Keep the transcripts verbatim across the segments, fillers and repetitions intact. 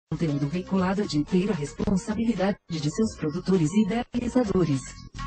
conteúdo veiculado é de inteira responsabilidade de seus produtores e idealizadores.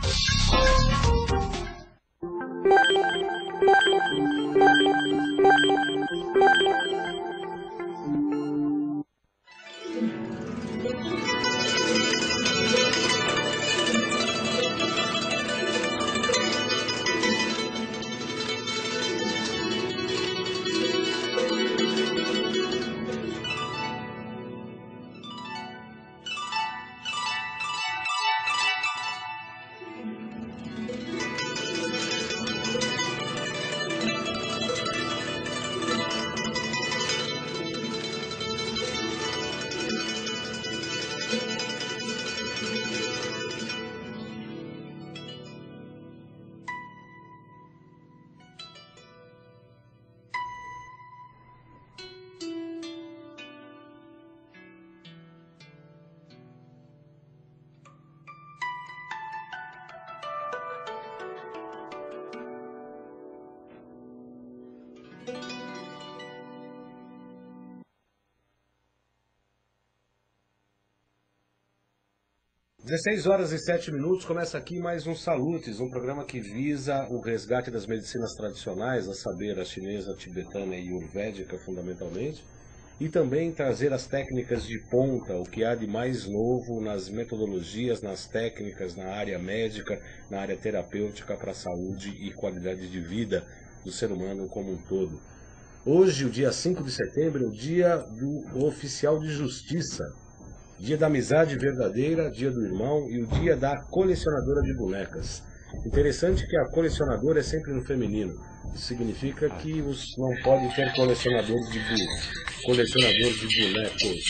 dezesseis horas e sete minutos, começa aqui mais um Salutes, um programa que visa o resgate das medicinas tradicionais, a saber, a chinesa, a tibetana e ayurvédica fundamentalmente, e também trazer as técnicas de ponta, o que há de mais novo nas metodologias, nas técnicas, na área médica, na área terapêutica para a saúde e qualidade de vida do ser humano como um todo. Hoje, o dia cinco de setembro, é o dia do oficial de justiça. Dia da amizade verdadeira, dia do irmão e o dia da colecionadora de bonecas. Interessante que a colecionadora é sempre no feminino. Isso significa que os não podem ter colecionadores de, bu colecionadores de bonecos.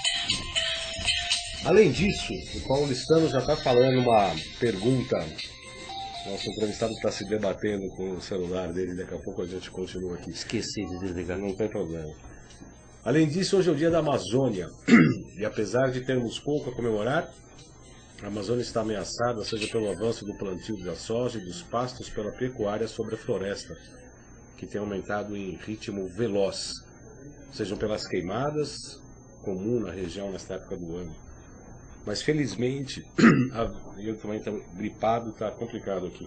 Além disso, o paulistano já está falando uma pergunta. Nosso entrevistado está se debatendo com o celular dele, daqui a pouco a gente continua aqui. Esqueci de desligar. Não tem problema. Além disso, hoje é o dia da Amazônia, e apesar de termos pouco a comemorar, a Amazônia está ameaçada, seja pelo avanço do plantio da soja e dos pastos, pela pecuária sobre a floresta, que tem aumentado em ritmo veloz, sejam pelas queimadas, comum na região nesta época do ano. Mas felizmente, eu também estou gripado, está complicado aqui.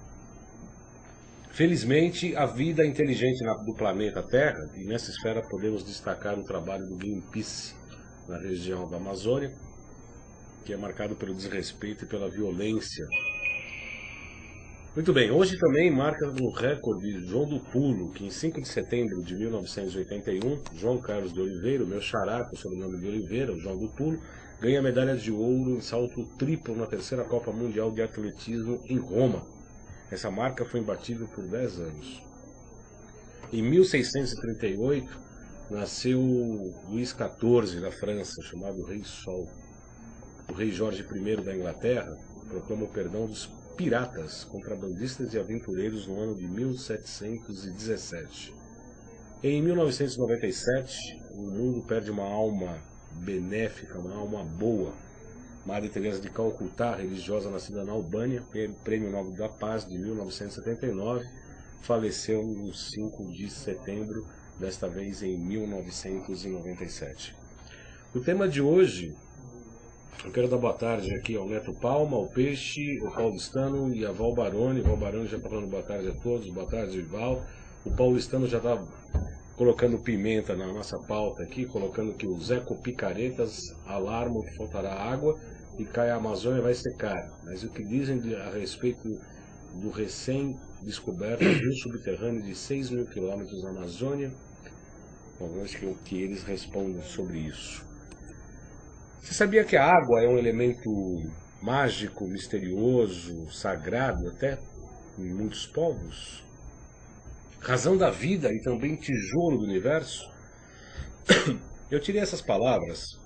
Felizmente, a vida inteligente do planeta Terra, e nessa esfera podemos destacar o trabalho do Greenpeace na região da Amazônia, que é marcado pelo desrespeito e pela violência. Muito bem, hoje também marca o recorde João do Pulo, que em cinco de setembro de mil novecentos e oitenta e um, João Carlos de Oliveira, o meu xará, com o sobrenome de Oliveira, o João do Pulo, ganha medalha de ouro em salto triplo na terceira Copa Mundial de Atletismo em Roma. Essa marca foi imbatível por dez anos. Em mil seiscentos e trinta e oito, nasceu Luís quatorze da França, chamado Rei Sol. O rei Jorge I da Inglaterra proclama o perdão dos piratas, contrabandistas e aventureiros no ano de mil setecentos e dezessete. Em mil novecentos e noventa e sete, o mundo perde uma alma benéfica, uma alma boa. Madre Teresa de Calcutá, religiosa nascida na Albânia, Prêmio Nobel da Paz de mil novecentos e setenta e nove, faleceu no cinco de setembro, desta vez em mil novecentos e noventa e sete. O tema de hoje, eu quero dar boa tarde aqui ao Neto Palma, ao Peixe, ao Paulistano e a Val Baroni. Val Baroni já está falando boa tarde a todos, boa tarde, Val. O Paulistano já está colocando pimenta na nossa pauta aqui, colocando que os ecopicaretas alarmam que faltará água e cai a Amazônia vai secar. Mas o que dizem a respeito do recém-descoberto rio subterrâneo de seis mil quilômetros na Amazônia? Bom, vamos ver o que eles respondem sobre isso. Você sabia que a água é um elemento mágico, misterioso, sagrado até em muitos povos? Razão da vida e também tijolo do universo? Eu tirei essas palavras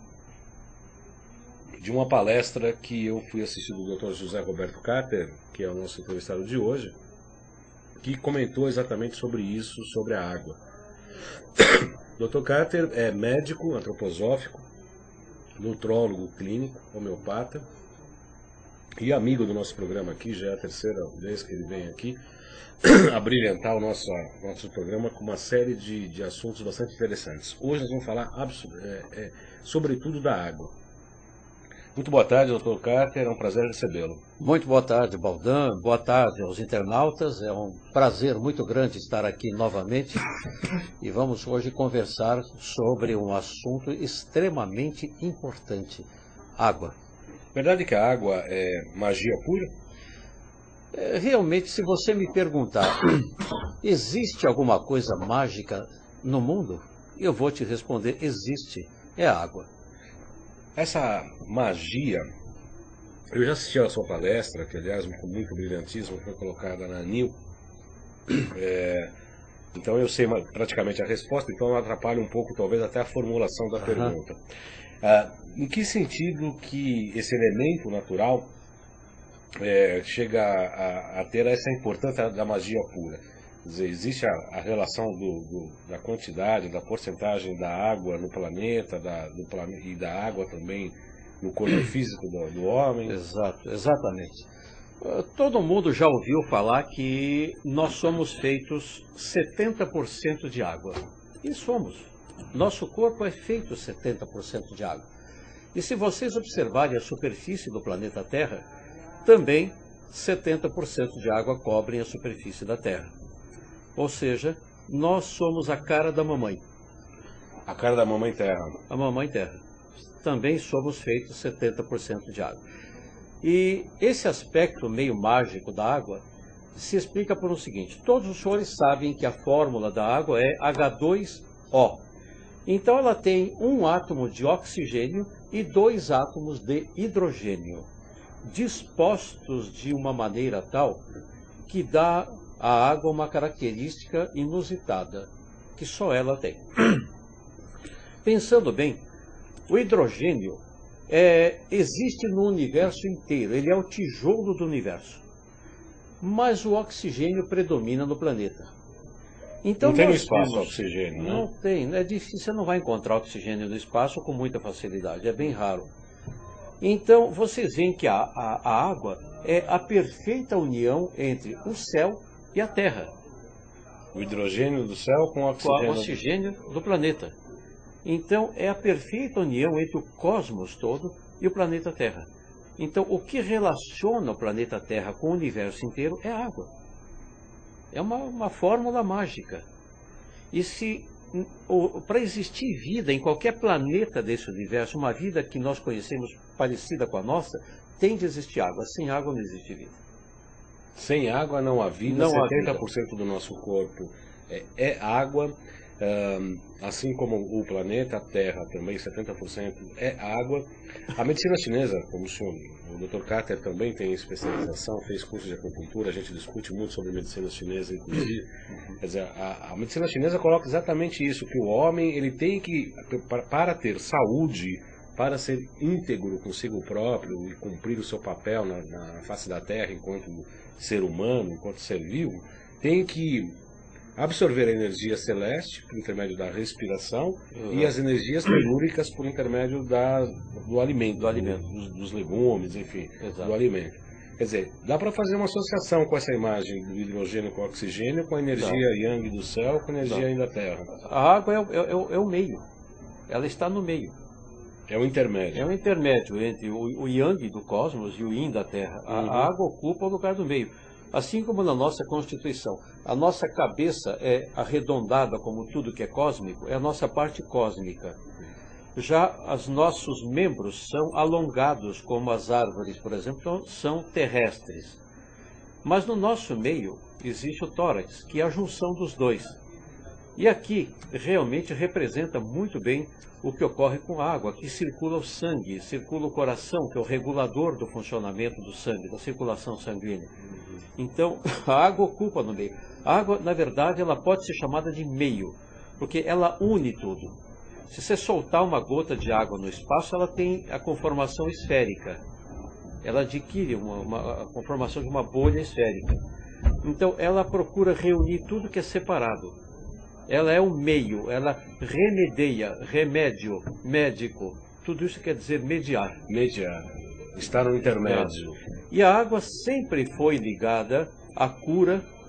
de uma palestra que eu fui assistir do doutor José Roberto Carter, que é o nosso entrevistado de hoje, que comentou exatamente sobre isso, sobre a água. doutor Carter é médico, antroposófico, nutrólogo clínico, homeopata, e amigo do nosso programa aqui, já é a terceira vez que ele vem aqui. a brilhantar o nosso, nosso programa com uma série de, de assuntos bastante interessantes. Hoje nós vamos falar é, é, sobretudo da água. Muito boa tarde, doutor Carter, é um prazer recebê-lo. Muito boa tarde, Baldan, boa tarde aos internautas, é um prazer muito grande estar aqui novamente e vamos hoje conversar sobre um assunto extremamente importante, água. Verdade que a água é magia pura? É, realmente, se você me perguntar, existe alguma coisa mágica no mundo? Eu vou te responder, existe, é a água. Essa magia, eu já assisti a sua palestra, que aliás com muito brilhantismo foi colocada na N I L, é, então eu sei praticamente a resposta, então eu atrapalho um pouco talvez até a formulação da uhum. pergunta. Ah, em que sentido que esse elemento natural é, chega a, a ter essa importância da magia pura? Quer dizer, existe a, a relação do, do, da quantidade, da porcentagem da água no planeta, da, do plane... e da água também no corpo físico do, do homem? Exato, exatamente. Todo mundo já ouviu falar que nós somos feitos setenta por cento de água. E somos. Nosso corpo é feito setenta por cento de água. E se vocês observarem a superfície do planeta Terra, também setenta por cento de água cobrem a superfície da Terra. Ou seja, nós somos a cara da mamãe. A cara da mamãe terra. A mamãe terra. Também somos feitos setenta por cento de água. E esse aspecto meio mágico da água se explica por o seguinte. Todos os senhores sabem que a fórmula da água é H dois O. Então ela tem um átomo de oxigênio e dois átomos de hidrogênio, dispostos de uma maneira tal que dá a água uma característica inusitada, que só ela tem. Pensando bem, o hidrogênio é, existe no universo inteiro, ele é o tijolo do universo. Mas o oxigênio predomina no planeta. Então, não tem no nós espaço temos, oxigênio, né? Não tem, é difícil, você não vai encontrar oxigênio no espaço com muita facilidade, é bem raro. Então, vocês veem que a, a, a água é a perfeita união entre o céu e a Terra. O hidrogênio do céu com o oxigênio, com o oxigênio do planeta. Então, é a perfeita união entre o cosmos todo e o planeta Terra. Então, o que relaciona o planeta Terra com o universo inteiro é a água. É uma, uma fórmula mágica. E se para existir vida em qualquer planeta desse universo, uma vida que nós conhecemos parecida com a nossa, tem de existir água. Sem água não existe vida. Sem água não há vida, não setenta por cento do nosso corpo é, é água, um, assim como o planeta, a Terra também, setenta por cento é água. A medicina chinesa, como o senhor, o doutor Carter também tem especialização, fez curso de acupuntura, a gente discute muito sobre medicina chinesa, inclusive. Quer dizer, a, a medicina chinesa coloca exatamente isso, que o homem ele tem que, para, para ter saúde, para ser íntegro consigo próprio e cumprir o seu papel na, na face da Terra enquanto ser humano, enquanto ser vivo, tem que absorver a energia celeste por intermédio da respiração uhum. e as energias telúricas por intermédio da, do alimento, do alimento. Dos, dos legumes, enfim, Exato. do alimento. Quer dizer, dá para fazer uma associação com essa imagem do hidrogênio com o oxigênio, com a energia Não. yang do céu, com a energia yang da Terra. A água é o, é, o, é o meio, ela está no meio. É o intermédio. É o intermédio entre o, o yang do cosmos e o yin da Terra. A, uhum. a água ocupa o lugar do meio. Assim como na nossa Constituição, a nossa cabeça é arredondada como tudo que é cósmico, é a nossa parte cósmica. Já os nossos membros são alongados, como as árvores, por exemplo, então, são terrestres. Mas no nosso meio existe o tórax, que é a junção dos dois. E aqui realmente representa muito bem o que ocorre com a água. Aqui circula o sangue, circula o coração, que é o regulador do funcionamento do sangue, da circulação sanguínea. Então, a água ocupa no meio. A água, na verdade, ela pode ser chamada de meio, porque ela une tudo. Se você soltar uma gota de água no espaço, ela tem a conformação esférica. Ela adquire uma, uma, a conformação de uma bolha esférica. Então, ela procura reunir tudo que é separado. Ela é o meio, ela remedeia, remédio, médico. Tudo isso quer dizer mediar. Mediar. Está no intermédio. E a água sempre foi ligada à cura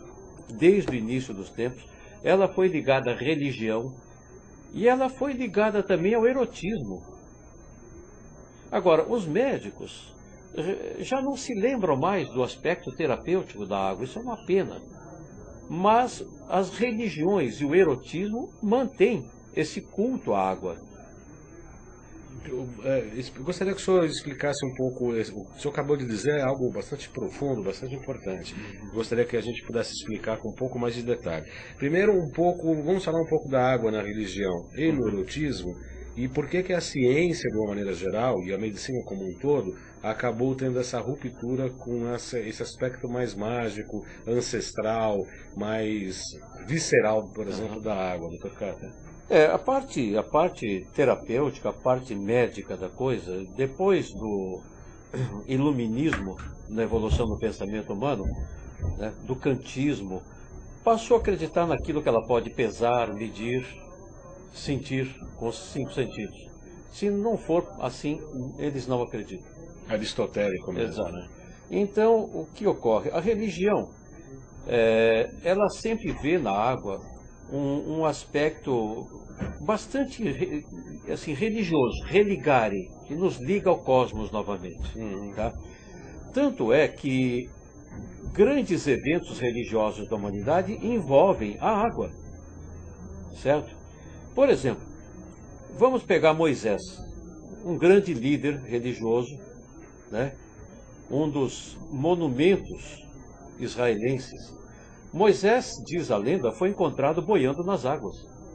desde o início dos tempos. Ela foi ligada à religião e ela foi ligada também ao erotismo. Agora, os médicos já não se lembram mais do aspecto terapêutico da água, isso é uma pena. Mas as religiões e o erotismo mantêm esse culto à água. Eu, é, eu gostaria que o senhor explicasse um pouco, o senhor acabou de dizer algo bastante profundo, bastante importante. Eu gostaria que a gente pudesse explicar com um pouco mais de detalhe. Primeiro, um pouco, vamos falar um pouco da água na religião e no erotismo, e por que que a ciência, de uma maneira geral, e a medicina como um todo, acabou tendo essa ruptura com essa, esse aspecto mais mágico, ancestral, mais visceral, por exemplo, uhum. da água, doutor Cátia? É, a parte, a parte terapêutica, a parte médica da coisa, depois do iluminismo na evolução do pensamento humano, né, do kantismo, passou a acreditar naquilo que ela pode pesar, medir, sentir com os cinco sentidos. Se não for assim, eles não acreditam. Aristotélico mesmo. Exato. Né? Então, o que ocorre? A religião, é, ela sempre vê na água um, um aspecto bastante assim, religioso, religare, que nos liga ao cosmos novamente. Uhum. Tá? Tanto é que grandes eventos religiosos da humanidade envolvem a água, certo? Por exemplo, vamos pegar Moisés, um grande líder religioso, né? Um dos monumentos israelenses. Moisés, diz a lenda, foi encontrado boiando nas águas.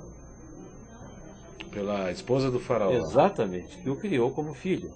Pela esposa do faraó. Exatamente, que o criou como filho.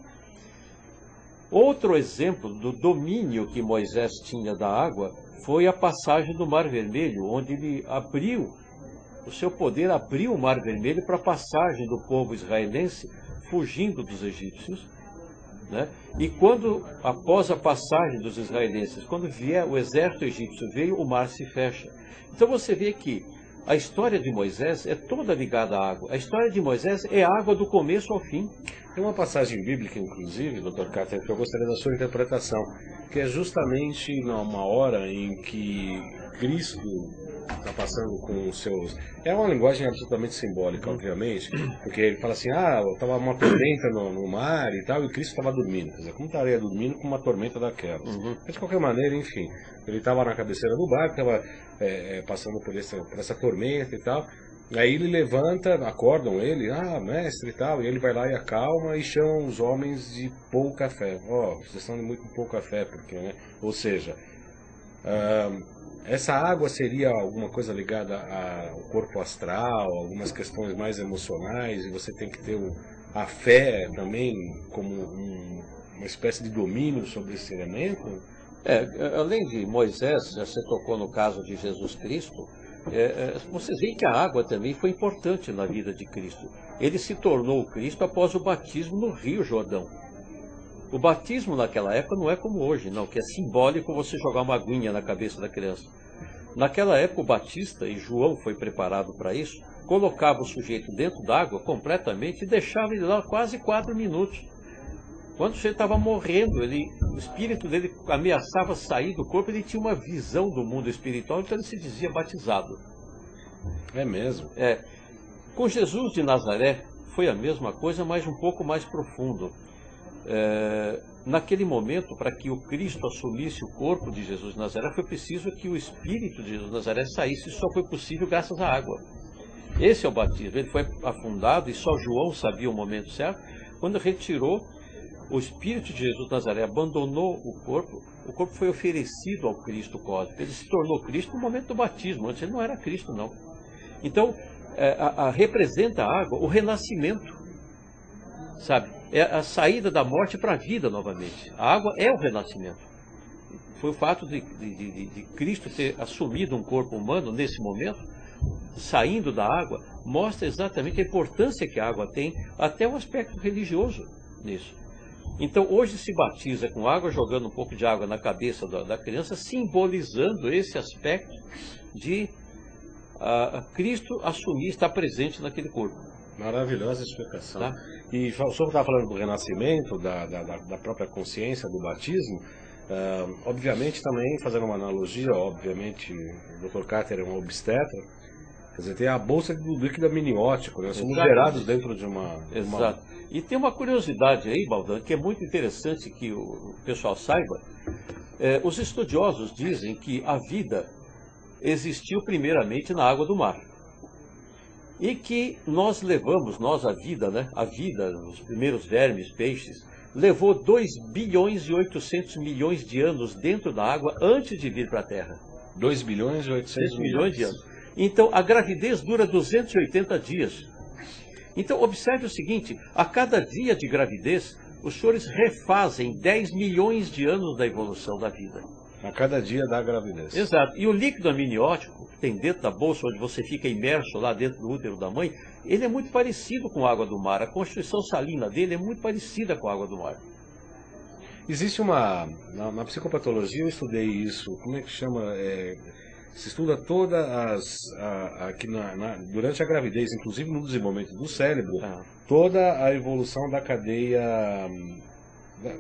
Outro exemplo do domínio que Moisés tinha da água foi a passagem do Mar Vermelho, onde ele abriu, o seu poder abriu o Mar Vermelho para a passagem do povo israelense fugindo dos egípcios. Né? E quando, após a passagem dos israelenses, quando vier o exército egípcio veio, o mar se fecha. Então você vê que a história de Moisés é toda ligada à água. A história de Moisés é água do começo ao fim. Tem uma passagem bíblica, inclusive, doutor Cátia, que eu gostaria da sua interpretação, que é justamente numa hora em que Cristo está passando com os seus... É uma linguagem absolutamente simbólica, obviamente, porque ele fala assim, ah, estava uma tormenta no, no mar e tal, e Cristo estava dormindo. Quer dizer, como estaria dormindo com uma tormenta daquelas? Uhum. Mas, de qualquer maneira, enfim, ele estava na cabeceira do barco, estava é, passando por essa, por essa tormenta e tal. Aí ele levanta, acordam ele, ah, mestre e tal, e ele vai lá e acalma e chama os homens de pouca fé. Ó, oh, vocês estão de muito pouca fé, porque, né? Ou seja... Uh, essa água seria alguma coisa ligada ao corpo astral, algumas questões mais emocionais, e você tem que ter o, a fé também como um, uma espécie de domínio sobre esse elemento? É, além de Moisés, já você tocou no caso de Jesus Cristo, é, é, vocês veem que a água também foi importante na vida de Cristo. Ele se tornou Cristo após o batismo no Rio Jordão. O batismo naquela época não é como hoje, não, que é simbólico você jogar uma aguinha na cabeça da criança. Naquela época o Batista, e João foi preparado para isso, colocava o sujeito dentro d'água completamente e deixava ele lá quase quatro minutos. Quando o sujeito estava morrendo, ele, o espírito dele ameaçava sair do corpo, ele tinha uma visão do mundo espiritual, então ele se dizia batizado. É mesmo? É. Com Jesus de Nazaré foi a mesma coisa, mas um pouco mais profundo. É, naquele momento, para que o Cristo assumisse o corpo de Jesus de Nazaré, foi preciso que o Espírito de Jesus de Nazaré saísse. Isso só foi possível graças à água. Esse é o batismo. Ele foi afundado e só João sabia o momento certo. Quando retirou o Espírito de Jesus de Nazaré, abandonou o corpo, o corpo foi oferecido ao Cristo cósmico. Ele se tornou Cristo no momento do batismo. Antes ele não era Cristo, não. Então, é, a, a, representa a água o renascimento. Sabe? É a saída da morte para a vida novamente. A água é o renascimento. Foi o fato de, de, de, de Cristo ter assumido um corpo humano nesse momento, saindo da água, mostra exatamente a importância que a água tem, até o aspecto religioso nisso. Então hoje se batiza com água, jogando um pouco de água na cabeça da, da criança, simbolizando esse aspecto de uh, Cristo assumir, estar presente naquele corpo. Maravilhosa explicação. Tá? E o senhor estava falando do renascimento, da, da, da própria consciência, do batismo. Uh, obviamente também, fazendo uma analogia, obviamente o doutor Carter é um obstetra, quer dizer, tem a bolsa do líquido amniótico, né? Somos gerados dentro de uma... Exato. Uma... E tem uma curiosidade aí, Baldan, que é muito interessante que o pessoal saiba. É, os estudiosos dizem que a vida existiu primeiramente na água do mar. E que nós levamos, nós a vida, né? A vida, os primeiros vermes, peixes, levou dois bilhões e oitocentos milhões de anos dentro da água antes de vir para a Terra. dois bilhões e oitocentos milhões de anos. Então, a gravidez dura duzentos e oitenta dias. Então, observe o seguinte, a cada dia de gravidez, os senhores refazem dez milhões de anos da evolução da vida. A cada dia da gravidez. Exato. E o líquido amniótico, que tem dentro da bolsa, onde você fica imerso lá dentro do útero da mãe, ele é muito parecido com a água do mar. A constituição salina dele é muito parecida com a água do mar. Existe uma... Na, na psicopatologia eu estudei isso. Como é que chama? É, se estuda toda as... A, aqui na, na, durante a gravidez, inclusive no desenvolvimento do cérebro, ah. toda a evolução da cadeia... Da,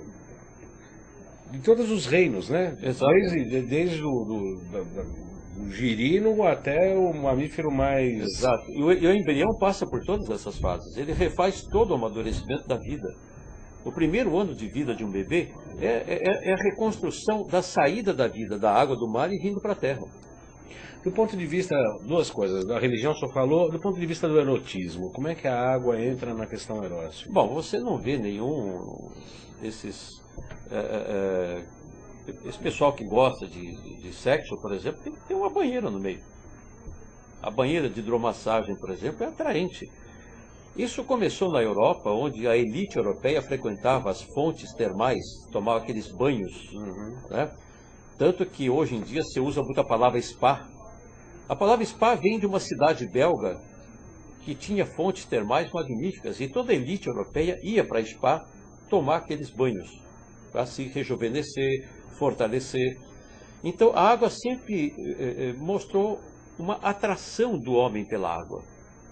de todos os reinos, né? Exato. Desde, desde o do, do, do girino até o mamífero mais... Exato. E o, e o embrião passa por todas essas fases. Ele refaz todo o amadurecimento da vida. O primeiro ano de vida de um bebê é, é, é a reconstrução da saída da vida, da água do mar e vindo para a terra. Do ponto de vista, duas coisas, da religião só falou, do ponto de vista do erotismo, como é que a água entra na questão erótica? Bom, você não vê nenhum desses... É, é, esse pessoal que gosta de, de sexo, por exemplo, tem que ter uma banheira no meio. A banheira de hidromassagem, por exemplo, é atraente. Isso começou na Europa, onde a elite europeia frequentava as fontes termais, tomava aqueles banhos, uhum. né? Tanto que hoje em dia se usa muito a palavra spa. A palavra spa vem de uma cidade belga que tinha fontes termais magníficas, e toda a elite europeia ia para spa tomar aqueles banhos, para se rejuvenescer, fortalecer. Então a água sempre eh, mostrou uma atração do homem pela água.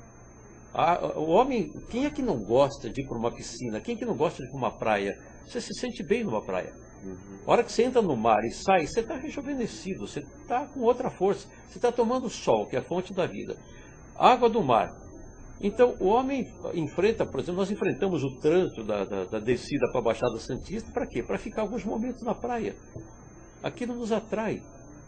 A, o homem, quem é que não gosta de ir para uma piscina? Quem é que não gosta de ir para uma praia? Você se sente bem numa praia. Uhum. A hora que você entra no mar e sai, você está rejuvenescido, você está com outra força. Você está tomando sol, que é a fonte da vida. Água do mar. Então, o homem enfrenta, por exemplo, nós enfrentamos o trânsito da, da, da descida para a Baixada Santista, para quê? Para ficar alguns momentos na praia. Aquilo nos atrai.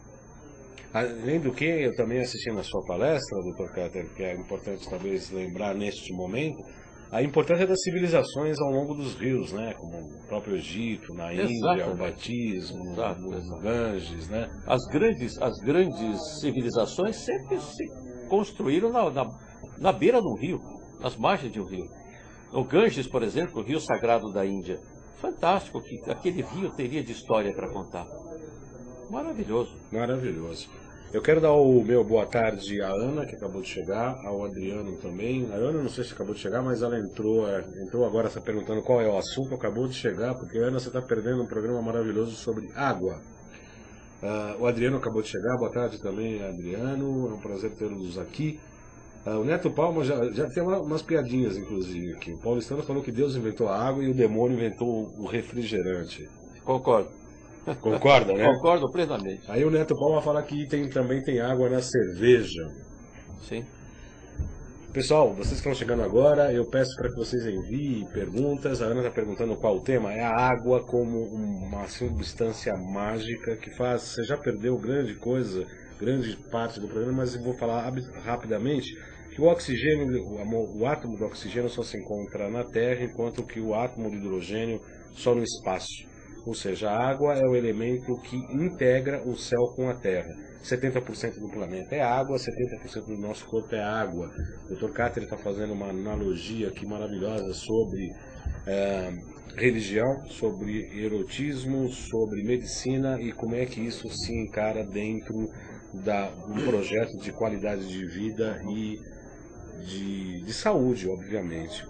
Além do que, eu também assisti na sua palestra, doutor Carter, que é importante talvez lembrar neste momento, a importância das civilizações ao longo dos rios, né? Como o próprio Egito, na Índia, Exatamente. o batismo, Exato, o exato. Ganges, né? As grandes, as grandes civilizações sempre se construíram na, na, na beira do rio, nas margens de um rio. O Ganges, por exemplo, o rio sagrado da Índia. Fantástico que aquele rio teria de história para contar. Maravilhoso. Maravilhoso. Eu quero dar o meu boa tarde à Ana, que acabou de chegar, ao Adriano também. A Ana, não sei se acabou de chegar, mas ela entrou, entrou agora está perguntando qual é o assunto, acabou de chegar, porque Ana, você está perdendo um programa maravilhoso sobre água. Uh, o Adriano acabou de chegar, boa tarde também, Adriano, é um prazer tê-los aqui. Uh, o Neto Palma já, já tem uma, umas piadinhas, inclusive, aqui. O Paulistano falou que Deus inventou a água e o demônio inventou o refrigerante. Concordo. Concorda, né? Concordo plenamente. Aí o Neto Palma fala que tem, também tem água na cerveja. Sim. Pessoal, vocês que estão chegando agora, eu peço para que vocês enviem perguntas. A Ana está perguntando qual o tema. É a água como uma substância mágica que faz... Você já perdeu grande coisa, grande parte do programa, mas eu vou falar rapidamente que o oxigênio, o, o átomo do oxigênio só se encontra na Terra, enquanto que o átomo de hidrogênio só no espaço. Ou seja, a água é o elemento que integra o céu com a Terra. setenta por cento do planeta é água, setenta por cento do nosso corpo é água. O doutor Carter está fazendo uma analogia aqui maravilhosa sobre é, religião, sobre erotismo, sobre medicina e como é que isso se encara dentro da, um projeto de qualidade de vida e de, de saúde, obviamente.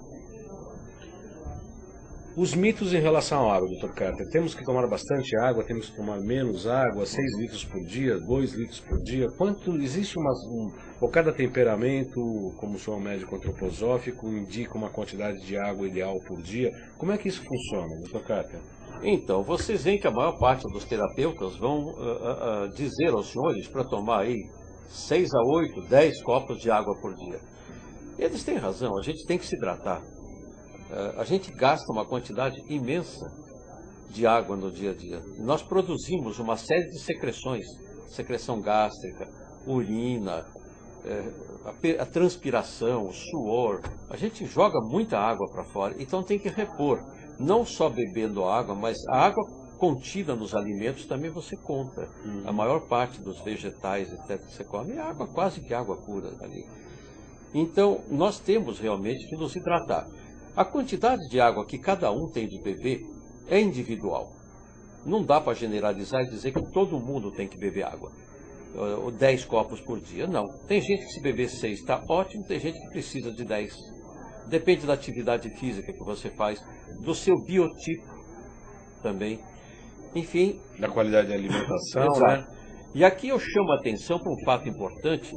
Os mitos em relação à água, doutor Carter. Temos que tomar bastante água, temos que tomar menos água, seis litros por dia, dois litros por dia. Quanto existe uma... Um, ou cada temperamento, como sou um médico antroposófico, indica uma quantidade de água ideal por dia. Como é que isso funciona, doutor Carter? Então, vocês veem que a maior parte dos terapeutas vão uh, uh, uh, dizer aos senhores para tomar aí seis a oito, dez copos de água por dia. Eles têm razão, a gente tem que se hidratar. Uh, a gente gasta uma quantidade imensa de água no dia a dia. Nós produzimos uma série de secreções, secreção gástrica, urina, uh, a, a transpiração, o suor. A gente joga muita água para fora, então tem que repor. Não só bebendo água, mas a água contida nos alimentos também você conta. Uhum. A maior parte dos vegetais, etcétera, que você come, é água, quase que água pura ali. Então, nós temos realmente que nos hidratar. A quantidade de água que cada um tem de beber é individual. Não dá para generalizar e dizer que todo mundo tem que beber água. Ou dez copos por dia. Não. Tem gente que se beber seis está ótimo, tem gente que precisa de dez. Depende da atividade física que você faz, do seu biotipo também. Enfim. Da qualidade da alimentação, né? E aqui eu chamo a atenção para um fato importante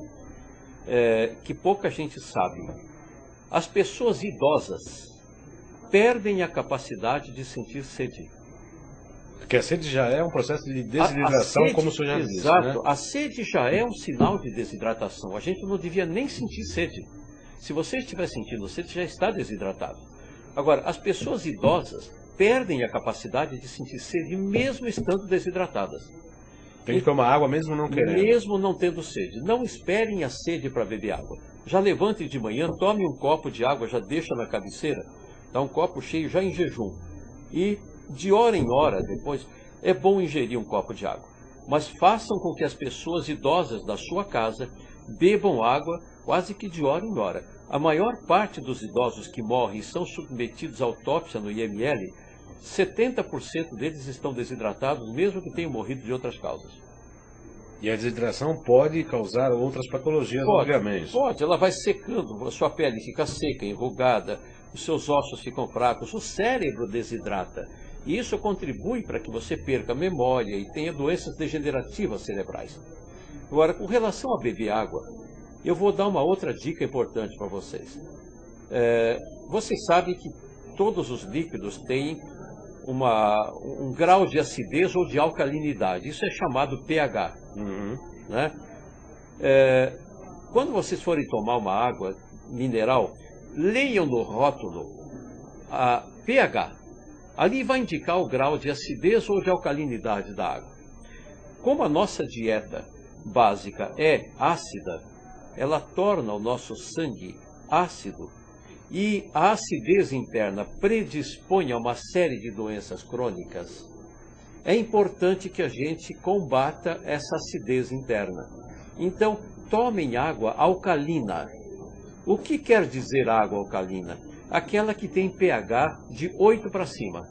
é, que pouca gente sabe. As pessoas idosas perdem a capacidade de sentir sede. Porque a sede já é um processo de desidratação, a, a sede, como o senhor já disse. Exato. Né? A sede já é um sinal de desidratação. A gente não devia nem sentir sede. Se você estiver sentindo sede, já está desidratado. Agora, as pessoas idosas perdem a capacidade de sentir sede mesmo estando desidratadas. Tem que tomar água mesmo não querendo. Mesmo não tendo sede. Não esperem a sede para beber água. Já levante de manhã, tome um copo de água, já deixa na cabeceira, dá um copo cheio já em jejum. E de hora em hora, depois, é bom ingerir um copo de água. Mas façam com que as pessoas idosas da sua casa bebam água quase que de hora em hora. A maior parte dos idosos que morrem e são submetidos à autópsia no I M L, setenta por cento deles estão desidratados, mesmo que tenham morrido de outras causas. E a desidratação pode causar outras patologias, pode, obviamente. Pode, ela vai secando, a sua pele fica seca, enrugada, os seus ossos ficam fracos, o cérebro desidrata. E isso contribui para que você perca a memória e tenha doenças degenerativas cerebrais. Agora, com relação a beber água, eu vou dar uma outra dica importante para vocês. É, vocês sabem que todos os líquidos têm uma, um grau de acidez ou de alcalinidade. Isso é chamado pH. Uhum. Né? É, quando vocês forem tomar uma água mineral, leiam no rótulo a pH. Ali vai indicar o grau de acidez ou de alcalinidade da água. Como a nossa dieta básica é ácida, ela torna o nosso sangue ácido e a acidez interna predispõe a uma série de doenças crônicas. É importante que a gente combata essa acidez interna. Então, tomem água alcalina. O que quer dizer água alcalina? Aquela que tem pH de oito para cima.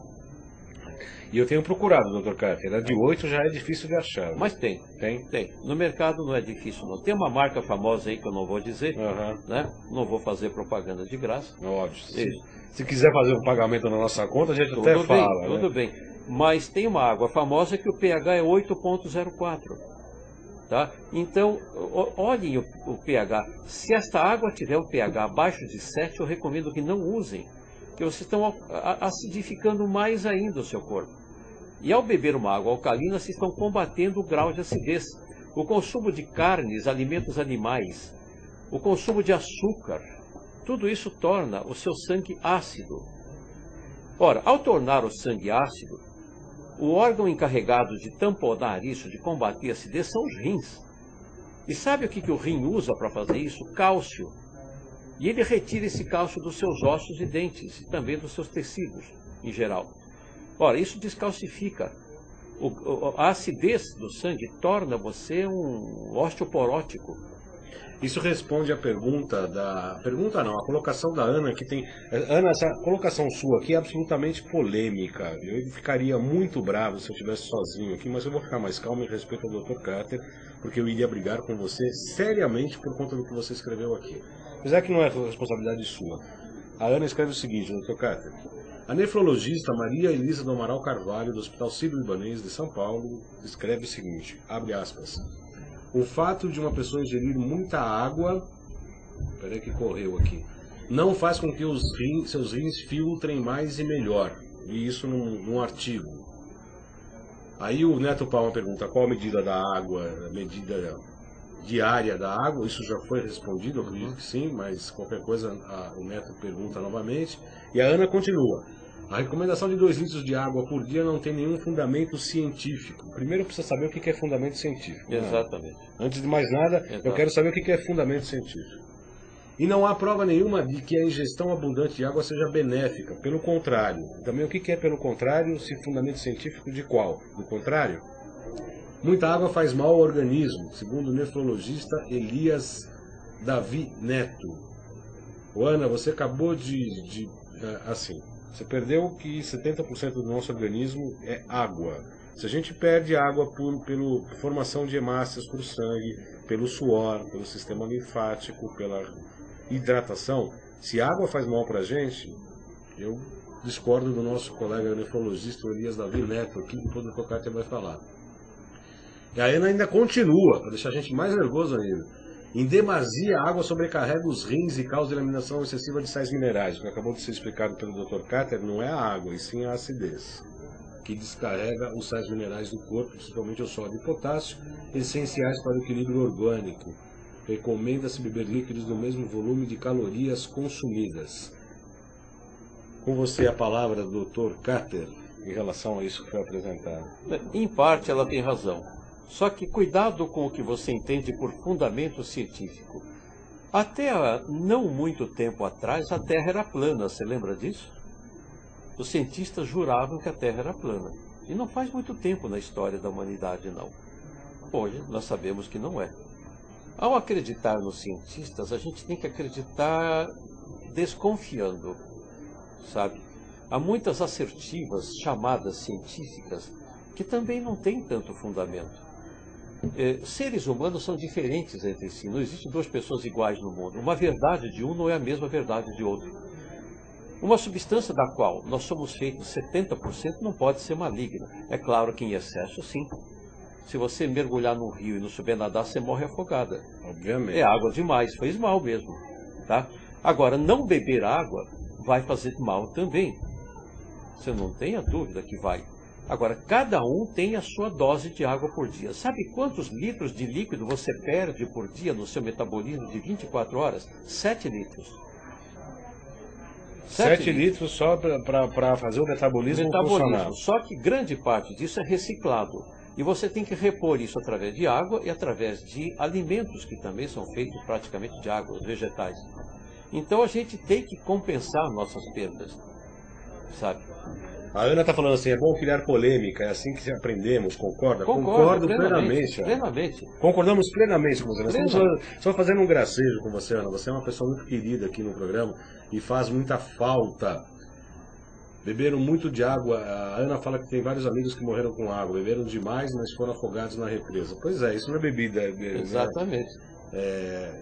E eu tenho procurado, doutor Carter. A de oito já é difícil de achar. Mas tem. Tem? Tem. No mercado não é difícil, não. Tem uma marca famosa aí que eu não vou dizer, uhum. né? Não vou fazer propaganda de graça. Óbvio. Se, se quiser fazer um pagamento na nossa conta, a gente tudo até bem, fala. Tudo né? bem. Mas tem uma água famosa que o pH é oito ponto zero quatro. Tá? Então, olhem o, o pH. Se esta água tiver um pH abaixo de sete, eu recomendo que não usem. Porque vocês estão acidificando mais ainda o seu corpo. E ao beber uma água alcalina, vocês estão combatendo o grau de acidez. O consumo de carnes, alimentos animais, o consumo de açúcar, tudo isso torna o seu sangue ácido. Ora, ao tornar o sangue ácido, o órgão encarregado de tamponar isso, de combater a acidez, são os rins. E sabe o que, que o rim usa para fazer isso? Cálcio. E ele retira esse cálcio dos seus ossos e dentes, e também dos seus tecidos, em geral. Ora, isso descalcifica. O, o, a acidez do sangue torna você um osteoporótico. Isso responde à pergunta da... Pergunta não, a colocação da Ana, que tem... Ana, essa colocação sua aqui é absolutamente polêmica. Eu ficaria muito bravo se eu estivesse sozinho aqui, mas eu vou ficar mais calmo em respeito ao doutor Carter, porque eu iria brigar com você seriamente por conta do que você escreveu aqui. Apesar que não é responsabilidade sua. A Ana escreve o seguinte, doutor Carter. A nefrologista Maria Elisa do Amaral Carvalho, do Hospital Sírio-Libanês de São Paulo, escreve o seguinte, abre aspas, o fato de uma pessoa ingerir muita água, peraí que correu aqui, não faz com que os rins, seus rins filtrem mais e melhor. vi isso num, num artigo. Aí o Neto Palma pergunta qual a medida da água, a medida diária da água. Isso já foi respondido, eu acredito que sim, mas qualquer coisa a, o Neto pergunta novamente. E a Ana continua. A recomendação de dois litros de água por dia não tem nenhum fundamento científico. Primeiro precisa saber o que é fundamento científico. Exatamente. Né? Antes de mais nada, Exato. eu quero saber o que é fundamento científico. E não há prova nenhuma de que a ingestão abundante de água seja benéfica. Pelo contrário. Também o que é pelo contrário, se fundamento científico de qual? Do contrário? Muita água faz mal ao organismo, segundo o nefrologista Elias Davi Neto. Ô, Ana, você acabou de... de assim... Você perdeu que setenta por cento do nosso organismo é água. Se a gente perde água por, pela formação de hemácias por sangue, pelo suor, pelo sistema linfático, pela hidratação, se água faz mal para a gente, eu discordo do nosso colega nefrologista Elias Davi Neto, aqui que o doutor Carter vai falar. E a Ana ainda continua, para deixar a gente mais nervoso ainda. Em demasia, a água sobrecarrega os rins e causa eliminação excessiva de sais minerais. O que acabou de ser explicado pelo doutor Carter não é a água, e sim a acidez, que descarrega os sais minerais do corpo, principalmente o sódio e potássio, essenciais para o equilíbrio orgânico. Recomenda-se beber líquidos do mesmo volume de calorias consumidas. Com você a palavra do doutor Carter em relação a isso que foi apresentado. Em parte ela tem razão. Só que cuidado com o que você entende por fundamento científico. Até há não muito tempo atrás, a Terra era plana, você lembra disso? Os cientistas juravam que a Terra era plana. E não faz muito tempo na história da humanidade, não. Hoje, nós sabemos que não é. Ao acreditar nos cientistas, a gente tem que acreditar desconfiando, sabe? Há muitas assertivas chamadas científicas que também não têm tanto fundamento. É, seres humanos são diferentes entre si. Não existem duas pessoas iguais no mundo. Uma verdade de um não é a mesma verdade de outro. Uma substância da qual nós somos feitos setenta por cento não pode ser maligna. É claro que em excesso, sim. Se você mergulhar num rio e não souber nadar, você morre afogada. Obviamente. É água demais, faz mal mesmo. Tá? Agora, não beber água vai fazer mal também. Você não tenha dúvida que vai. Agora, cada um tem a sua dose de água por dia. Sabe quantos litros de líquido você perde por dia no seu metabolismo de vinte e quatro horas? Sete litros. Sete, Sete litros só para fazer o metabolismo, metabolismo funcionar. Só que grande parte disso é reciclado. E você tem que repor isso através de água e através de alimentos que também são feitos praticamente de água, vegetais. Então a gente tem que compensar nossas perdas, sabe? A Ana está falando assim, é bom criar polêmica, é assim que aprendemos, concorda? Concordo, Concordo plenamente. plenamente. plenamente. Concordamos plenamente com você. Nós estamos só, só fazendo um gracejo com você, Ana. Você é uma pessoa muito querida aqui no programa e faz muita falta. Beberam muito de água. A Ana fala que tem vários amigos que morreram com água. Beberam demais, mas foram afogados na represa. Pois é, isso não é bebida. É, Exatamente. É,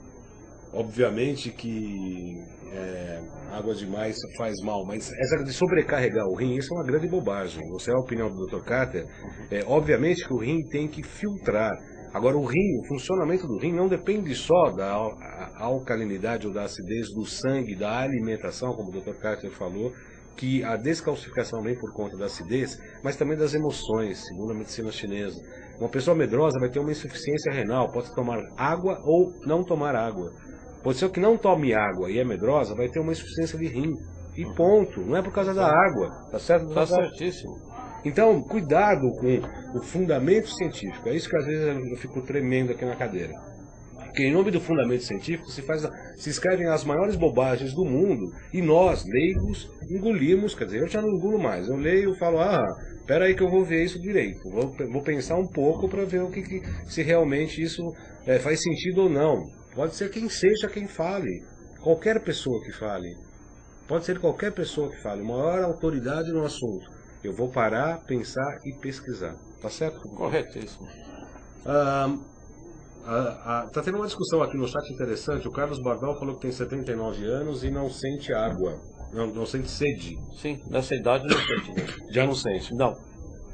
obviamente que é, água demais faz mal, mas essa de sobrecarregar o rim, isso é uma grande bobagem. Você é a opinião do doutor Carter. É, obviamente que o rim tem que filtrar. Agora, o rim, o funcionamento do rim não depende só da alcalinidade ou da acidez do sangue, da alimentação, como o doutor Carter falou, que a descalcificação vem por conta da acidez, mas também das emoções, segundo a medicina chinesa. Uma pessoa medrosa vai ter uma insuficiência renal, pode tomar água ou não tomar água. Pode ser que não tome água e é medrosa, vai ter uma insuficiência de rim. E ponto. Não é por causa da água. Tá certo? Tá certíssimo. Então, cuidado com o fundamento científico. É isso que às vezes eu fico tremendo aqui na cadeira. Porque em nome do fundamento científico se, faz, se escrevem as maiores bobagens do mundo e nós, leigos, engolimos. Quer dizer, eu já não engulo mais. Eu leio e falo, ah, espera aí que eu vou ver isso direito. Vou, vou pensar um pouco para ver o que, que, se realmente isso é, faz sentido ou não. Pode ser quem seja quem fale. Qualquer pessoa que fale. Pode ser qualquer pessoa que fale. Maior autoridade no assunto. Eu vou parar, pensar e pesquisar. Tá certo? Corretíssimo. Ah, ah, ah, tá tendo uma discussão aqui no chat interessante. O Carlos Bardal falou que tem setenta e nove anos e não sente água. Não, não sente sede. Sim, nessa idade não sente. Né? Já não sente? Não.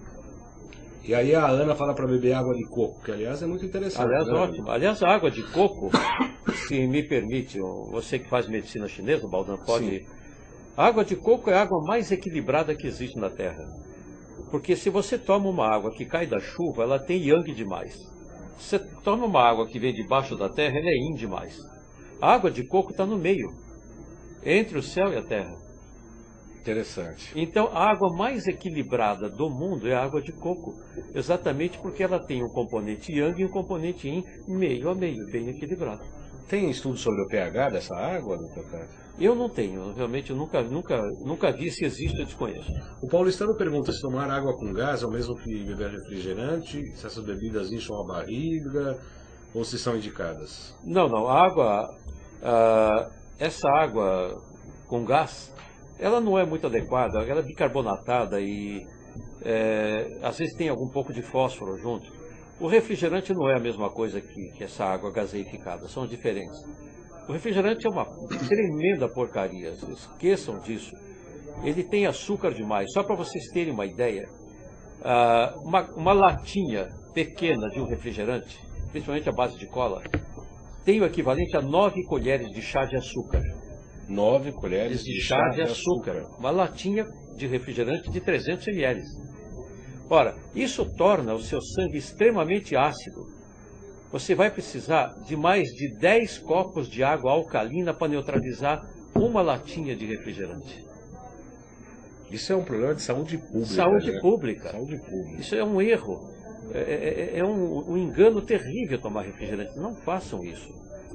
E aí a Ana fala para beber água de coco, que aliás é muito interessante. Aliás, né? ótimo. Aliás, a água de coco, se me permite, você que faz medicina chinesa, Baldan, pode... Sim. A água de coco é a água mais equilibrada que existe na Terra. Porque se você toma uma água que cai da chuva, ela tem yang demais. Se você toma uma água que vem debaixo da terra, ela é yin demais. A água de coco está no meio, entre o céu e a terra. Interessante. Então, a água mais equilibrada do mundo é a água de coco, exatamente porque ela tem um componente yang e um componente yin meio a meio, bem equilibrado. Tem estudo sobre o pH dessa água, doutor Cássio? Eu não tenho, realmente eu nunca, nunca, nunca vi, se existe, eu desconheço. O paulistano pergunta se tomar água com gás é o mesmo que beber refrigerante, se essas bebidas incham a barriga ou se são indicadas. Não, não, a água, ah, essa água com gás, ela não é muito adequada, ela é bicarbonatada e é, às vezes tem algum pouco de fósforo junto. O refrigerante não é a mesma coisa que, que essa água gaseificada, são diferentes. O refrigerante é uma tremenda porcaria, esqueçam disso. Ele tem açúcar demais. Só para vocês terem uma ideia, uma, uma latinha pequena de um refrigerante, principalmente a base de cola, tem o equivalente a nove colheres de chá de açúcar. Nove colheres de, de chá, chá de açúcar. açúcar. Uma latinha de refrigerante de trezentos mililitros. Ora, isso torna o seu sangue extremamente ácido. Você vai precisar de mais de dez copos de água alcalina para neutralizar uma latinha de refrigerante. Isso é um problema de saúde pública. Saúde né? pública. Saúde pública. Isso é um erro. É, é, é um, um engano terrível tomar refrigerante. Não façam isso.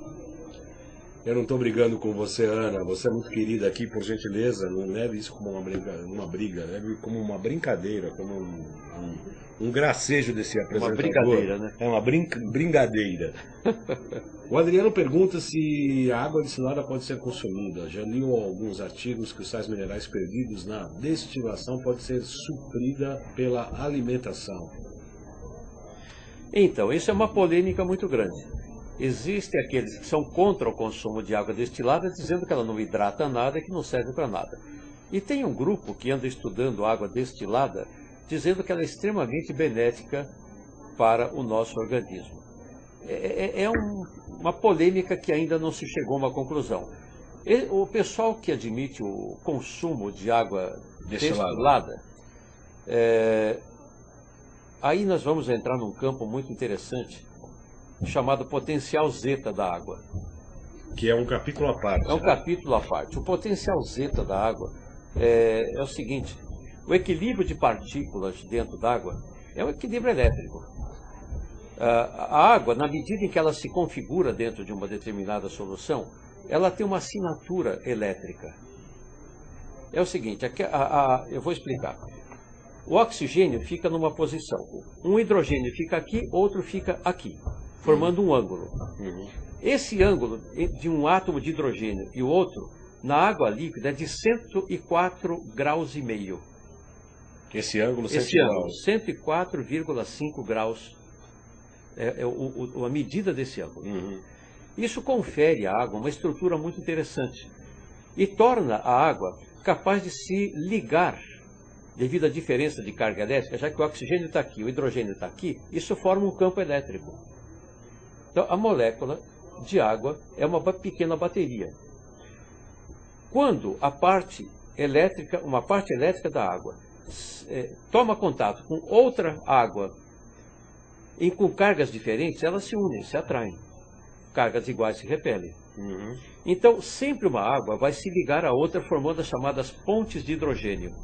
Eu não estou brigando com você, Ana. Você é muito querida aqui, por gentileza. Não leve isso como uma briga, uma briga, leve como uma brincadeira, como um, um, um gracejo desse apresentador. Uma brincadeira, né? É uma brinca, brincadeira. O Adriano pergunta se a água destilada pode ser consumida. Já li alguns artigos que os sais minerais perdidos na destilação podem ser suprida pela alimentação. Então, isso é uma polêmica muito grande. Existem aqueles que são contra o consumo de água destilada, dizendo que ela não hidrata nada e que não serve para nada. E tem um grupo que anda estudando água destilada, dizendo que ela é extremamente benéfica para o nosso organismo. É, é, é um, uma polêmica que ainda não se chegou a uma conclusão. E, o pessoal que admite o consumo de água destilada, destilada é, aí nós vamos entrar num campo muito interessante, chamado potencial zeta da água. Que é um capítulo à parte. É um né? capítulo à parte. O potencial zeta da água é, é o seguinte: o equilíbrio de partículas dentro d'água é um equilíbrio elétrico. A água, na medida em que ela se configura dentro de uma determinada solução, ela tem uma assinatura elétrica. É o seguinte, aqui, a, a, eu vou explicar. O oxigênio fica numa posição. Um hidrogênio fica aqui, outro fica aqui, formando um ângulo. Uhum. Esse ângulo de um átomo de hidrogênio e o outro, na água líquida, é de cento e quatro graus e meio. Esse ângulo, Esse ângulo, cento e quatro vírgula cinco graus, é, é o, o, a medida desse ângulo. Uhum. Isso confere à água uma estrutura muito interessante e torna a água capaz de se ligar devido à diferença de carga elétrica, já que o oxigênio está aqui, o hidrogênio está aqui, isso forma um campo elétrico. Então, a molécula de água é uma pequena bateria. Quando a parte elétrica, uma parte elétrica da água é, toma contato com outra água e com cargas diferentes, elas se unem, se atraem. Cargas iguais se repelem. Uhum. Então, sempre uma água vai se ligar a outra, formando as chamadas pontes de hidrogênio.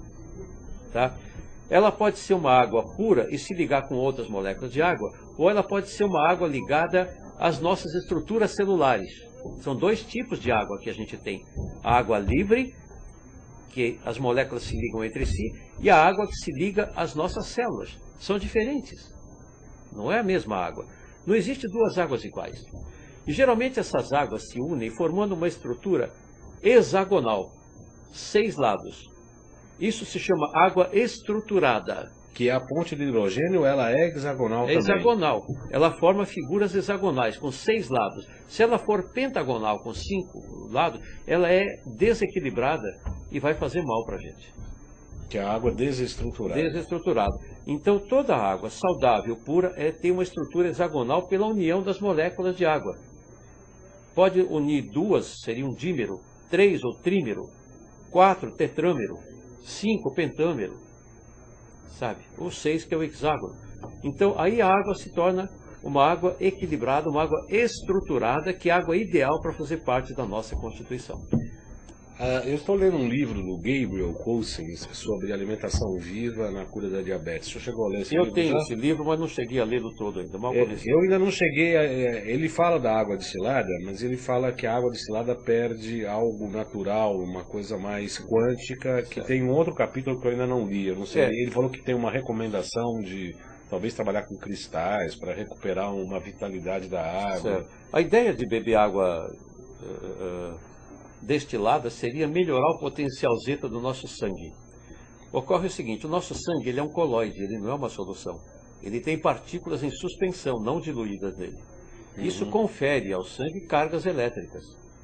Tá? Ela pode ser uma água pura e se ligar com outras moléculas de água, ou ela pode ser uma água ligada às nossas estruturas celulares. São dois tipos de água que a gente tem. A água livre, que as moléculas se ligam entre si, e a água que se liga às nossas células. São diferentes. Não é a mesma água. Não existe duas águas iguais. E geralmente essas águas se unem formando uma estrutura hexagonal. Seis lados. Isso se chama água estruturada. Que é a ponte de hidrogênio, ela é hexagonal É também. hexagonal. Ela forma figuras hexagonais, com seis lados. Se ela for pentagonal, com cinco lados, ela é desequilibrada e vai fazer mal para a gente. Que é a água desestruturada. Desestruturada. Então, toda água saudável, pura, é, tem uma estrutura hexagonal pela união das moléculas de água. Pode unir duas, seria um dímero, três ou trímero. quatro tetrâmero, cinco pentâmero, sabe? O seis que é o hexágono. Então aí a água se torna uma água equilibrada, uma água estruturada, que é a água ideal para fazer parte da nossa Constituição. Ah, eu estou lendo um livro do Gabriel Cousens sobre alimentação viva na cura da diabetes. Você chegou a ler esse Eu livro? tenho já? esse livro, mas não cheguei a lê-lo todo ainda. Mal É, comecei. eu ainda não cheguei a, é, ele fala da água destilada, mas ele fala que a água destilada perde algo natural, uma coisa mais quântica, que Certo. tem um outro capítulo que eu ainda não li. Eu não sei. É. Ele falou que tem uma recomendação de talvez trabalhar com cristais para recuperar uma vitalidade da água. Certo. A ideia de beber água uh, uh, destilada seria melhorar o potencial zeta do nosso sangue. Ocorre o seguinte, o nosso sangue ele é um colóide, ele não é uma solução. Ele tem partículas em suspensão, não diluídas nele. Isso Uhum. confere ao sangue cargas elétricas.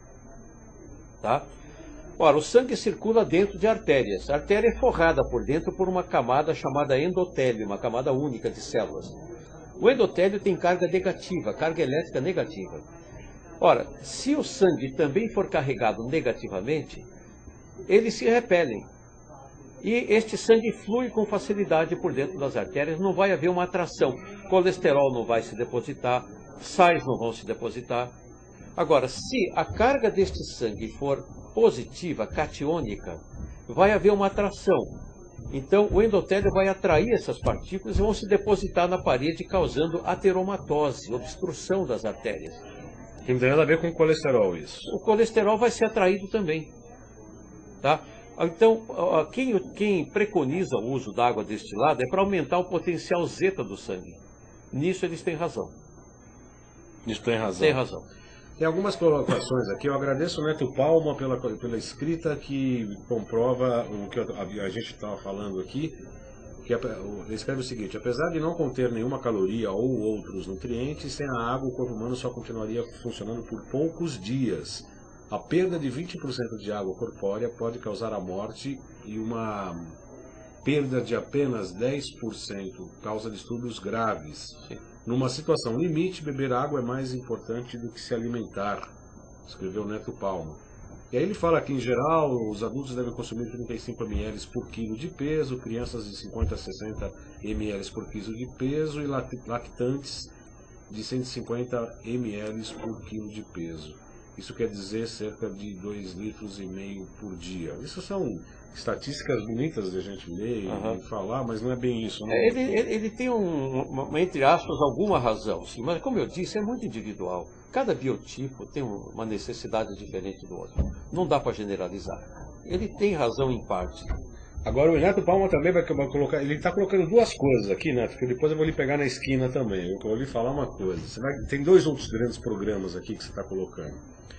Tá? Ora, o sangue circula dentro de artérias. A artéria é forrada por dentro por uma camada chamada endotélio, uma camada única de células. O endotélio tem carga negativa, carga elétrica negativa. Ora, se o sangue também for carregado negativamente, eles se repelem. E este sangue flui com facilidade por dentro das artérias, não vai haver uma atração. Colesterol não vai se depositar, sais não vão se depositar. Agora, se a carga deste sangue for positiva, catiônica, vai haver uma atração. Então, o endotélio vai atrair essas partículas e vão se depositar na parede, causando ateromatose, obstrução das artérias. Que não tem nada a ver com colesterol isso. O colesterol vai ser atraído também. Tá? Então, quem, quem preconiza o uso da água destilada é para aumentar o potencial zeta do sangue. Nisso eles têm razão. Isso tem razão. Tem razão. Tem algumas colocações aqui. Eu agradeço o Neto Palma pela, pela escrita que comprova o que a gente estava falando aqui. Que ele escreve o seguinte: apesar de não conter nenhuma caloria ou outros nutrientes, sem a água o corpo humano só continuaria funcionando por poucos dias. A perda de vinte por cento de água corpórea pode causar a morte e uma perda de apenas dez por cento causa distúrbios graves. Sim. Numa situação limite, beber água é mais importante do que se alimentar, escreveu Neto Palma. E aí ele fala que, em geral, os adultos devem consumir trinta e cinco mililitros por quilo de peso, crianças de cinquenta a sessenta mililitros por quilo de peso e lactantes de cento e cinquenta mililitros por quilo de peso. Isso quer dizer cerca de dois litros e meio por dia. Isso são estatísticas bonitas de a gente ler Uhum. e falar, mas não é bem isso. Não. É, ele, ele, ele tem, um, uma, entre aspas, alguma razão, sim, mas como eu disse, é muito individual. Cada biotipo tem uma necessidade diferente do outro. Não dá para generalizar. Ele tem razão em parte. Agora o Neto Palma também vai colocar, ele está colocando duas coisas aqui, Neto, porque depois eu vou lhe pegar na esquina também. Eu vou lhe falar uma coisa. Você vai, tem dois outros grandes programas aqui que você está colocando.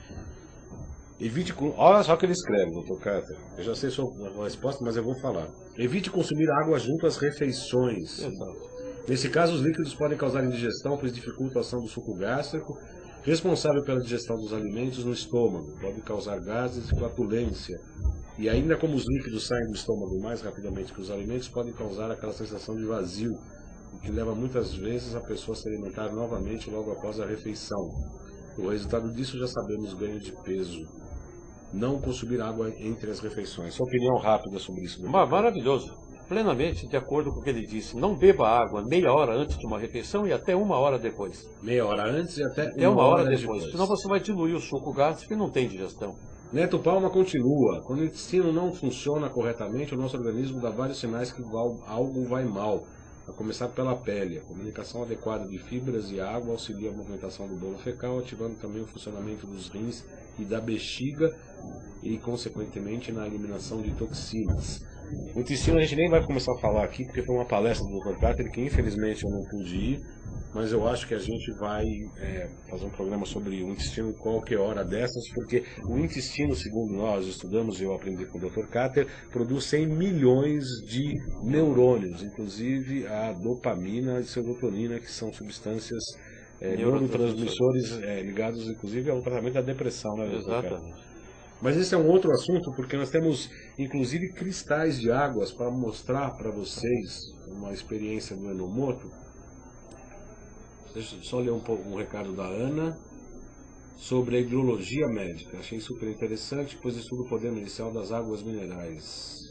Evite, olha só o que ele escreve, doutor Carter. Eu já sei a sua resposta, mas eu vou falar. Evite consumir água junto às refeições. Exato. Nesse caso, os líquidos podem causar indigestão, pois dificultam a ação do suco gástrico, responsável pela digestão dos alimentos no estômago. Pode causar gases e flatulência. E ainda como os líquidos saem do estômago mais rapidamente que os alimentos, podem causar aquela sensação de vazio, o que leva muitas vezes a pessoa a se alimentar novamente logo após a refeição. O resultado disso já sabemos, ganho de peso. Não consumir água entre as refeições. Sua opinião rápida sobre isso? Mar maravilhoso. Plenamente de acordo com o que ele disse. Não beba água meia hora antes de uma refeição e até uma hora depois. Meia hora antes e até, até uma, uma hora, hora depois. depois. Senão você vai diluir o suco gástrico e não tem digestão. Neto Palma continua. Quando o intestino não funciona corretamente, o nosso organismo dá vários sinais que algo vai mal. A começar pela pele. A comunicação adequada de fibras e água auxilia a movimentação do bolo fecal, ativando também o funcionamento dos rins e da bexiga e, consequentemente, na eliminação de toxinas. O intestino a gente nem vai começar a falar aqui, porque foi uma palestra do doutor Carter, que infelizmente eu não pude ir, mas eu acho que a gente vai é, fazer um programa sobre o intestino qualquer hora dessas, porque o intestino, segundo nós estudamos e eu aprendi com o doutor Carter, produz cem milhões de neurônios, inclusive a dopamina e serotonina, que são substâncias é, neurotransmissores é, ligados, inclusive, ao tratamento da depressão, né, doutor Carter? Exatamente. Mas esse é um outro assunto, porque nós temos, inclusive, cristais de águas para mostrar para vocês uma experiência do Enomoto. Deixa eu só ler um, pouco, um recado da Ana. sobre a hidrologia médica. Achei super interessante, pois estudo o poder medicinal das águas minerais.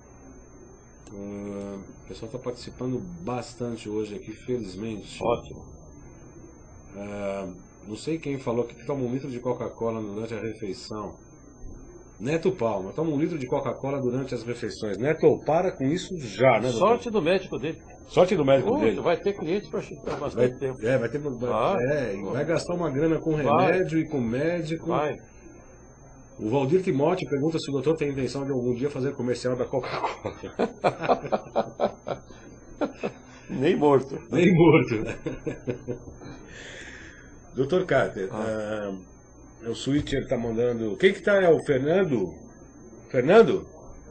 Uh, o pessoal está participando bastante hoje aqui, felizmente. Ótimo. Uh, não sei quem falou que toma um litro de Coca-Cola durante a refeição. Neto Palma, toma um litro de Coca-Cola durante as refeições. Neto, para com isso já, né, doutor? Sorte do médico dele. Sorte do médico Muito, dele. vai ter clientes para bastante vai, tempo. É, vai ter. Vai, Vai. É, vai gastar uma grana com remédio vai. e com médico. Vai. O Valdir Timóteo pergunta se o doutor tem intenção de algum dia fazer comercial da Coca-Cola. Nem morto. Nem morto. doutor Carter, ah. uh, o Switcher está mandando... Quem que tá? É o Fernando? Fernando?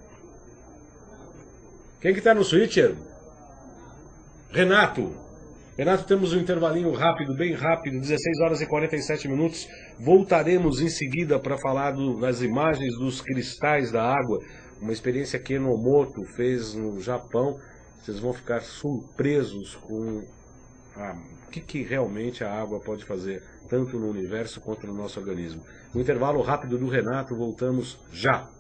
Quem que tá no Switcher? Renato. Renato, temos um intervalinho rápido, bem rápido, dezesseis horas e quarenta e sete minutos. Voltaremos em seguida para falar do, das imagens dos cristais da água. Uma experiência que Enomoto fez no Japão. Vocês vão ficar surpresos com a, o que, que realmente a água pode fazer, tanto no universo quanto no nosso organismo. Um intervalo rápido do Renato, voltamos já.